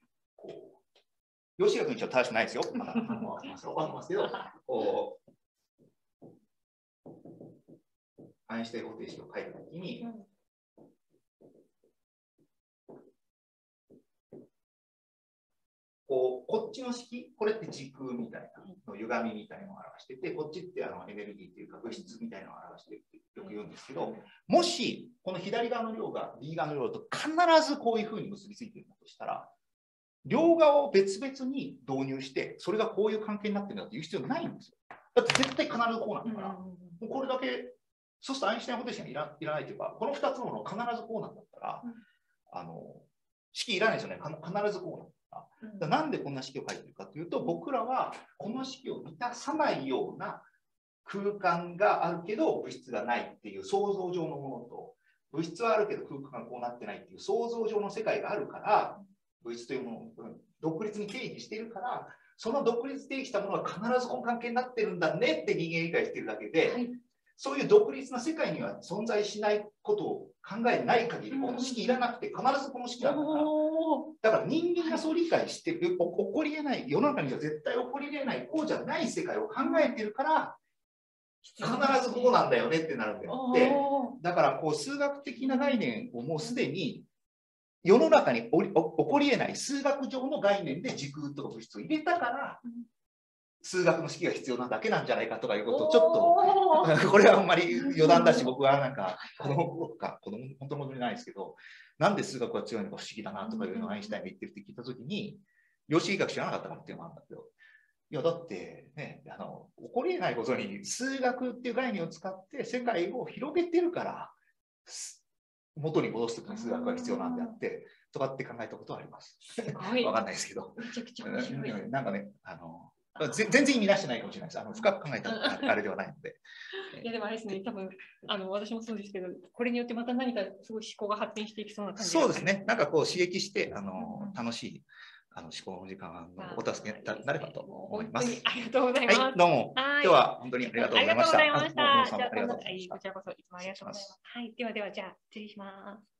量子力に言っちゃうと正しくないですよ。まだますけど、アインシュタイン方程式を書いたときに、こっちの式、これって時空みたいなの歪みみたいなのを表してて、こっちってエネルギーっていうか物質みたいなのを表してるってよく言うんですけど、もしこの左側の量が右側の量と必ずこういうふうに結びついているのとしたら、両側を別々に導入して、それがこういう関係になってるんだっていう必要ないんですよ。だって絶対必ずこうなんだから、もうこれだけ、そうするとアインシュタイン方程式がいらないというか、この2つのもの必ずこうなんだったら、式いらないですよね、必ずこうなんだ。なんでこんな式を書いてるかというと、僕らはこの式を満たさないような空間があるけど物質がないっていう想像上のものと、物質はあるけど空間がこうなってないっていう想像上の世界があるから、物質というものを独立に定義しているから、その独立定義したものは必ずこの関係になってるんだねって人間理解しているだけで、そういう独立な世界には存在しないことを考えない限り、この式いらなくて必ずこの式なんだから。だから人間がそう理解して起こり得ない、世の中には絶対起こり得ない、こうじゃない世界を考えてるから、必ずこうなんだよねってなるんであって、だから数学的な概念をもうすでに世の中に起こり得ない数学上の概念で時空と物質を入れたから、数学の式が必要なだけなんじゃないかとかいうことをちょっとこれはあんまり余談だし、僕はなんか子供本当のことじゃないですけど、なんで数学が強いのか不思議だなとかいうのをアインシュタインが言ってるって聞いたときに、量子力学知らなかったからっていうのもあるんだけど、いやだってね、起こり得ないことに数学っていう概念を使って世界を広げてるから、元に戻すときに数学が必要なんであって、とかって考えたことはあります。わかんないですけど。 めちゃくちゃ面白い。 なんかね、全然意味出してないかもしれないです。深く考えたあれではないので。 いやでもあれですね、多分私もそうですけど、これによってまた何かすごい思考が発展していきそうな感じが。 そうですね。なんか刺激して楽しい思考の時間のお助けになればと思います。 ありがとうございます。 はい、どうも。今日は本当にありがとうございました。 ありがとうございました。じゃあこちらこそいつもありがとうございます。はい、ではじゃあ失礼します。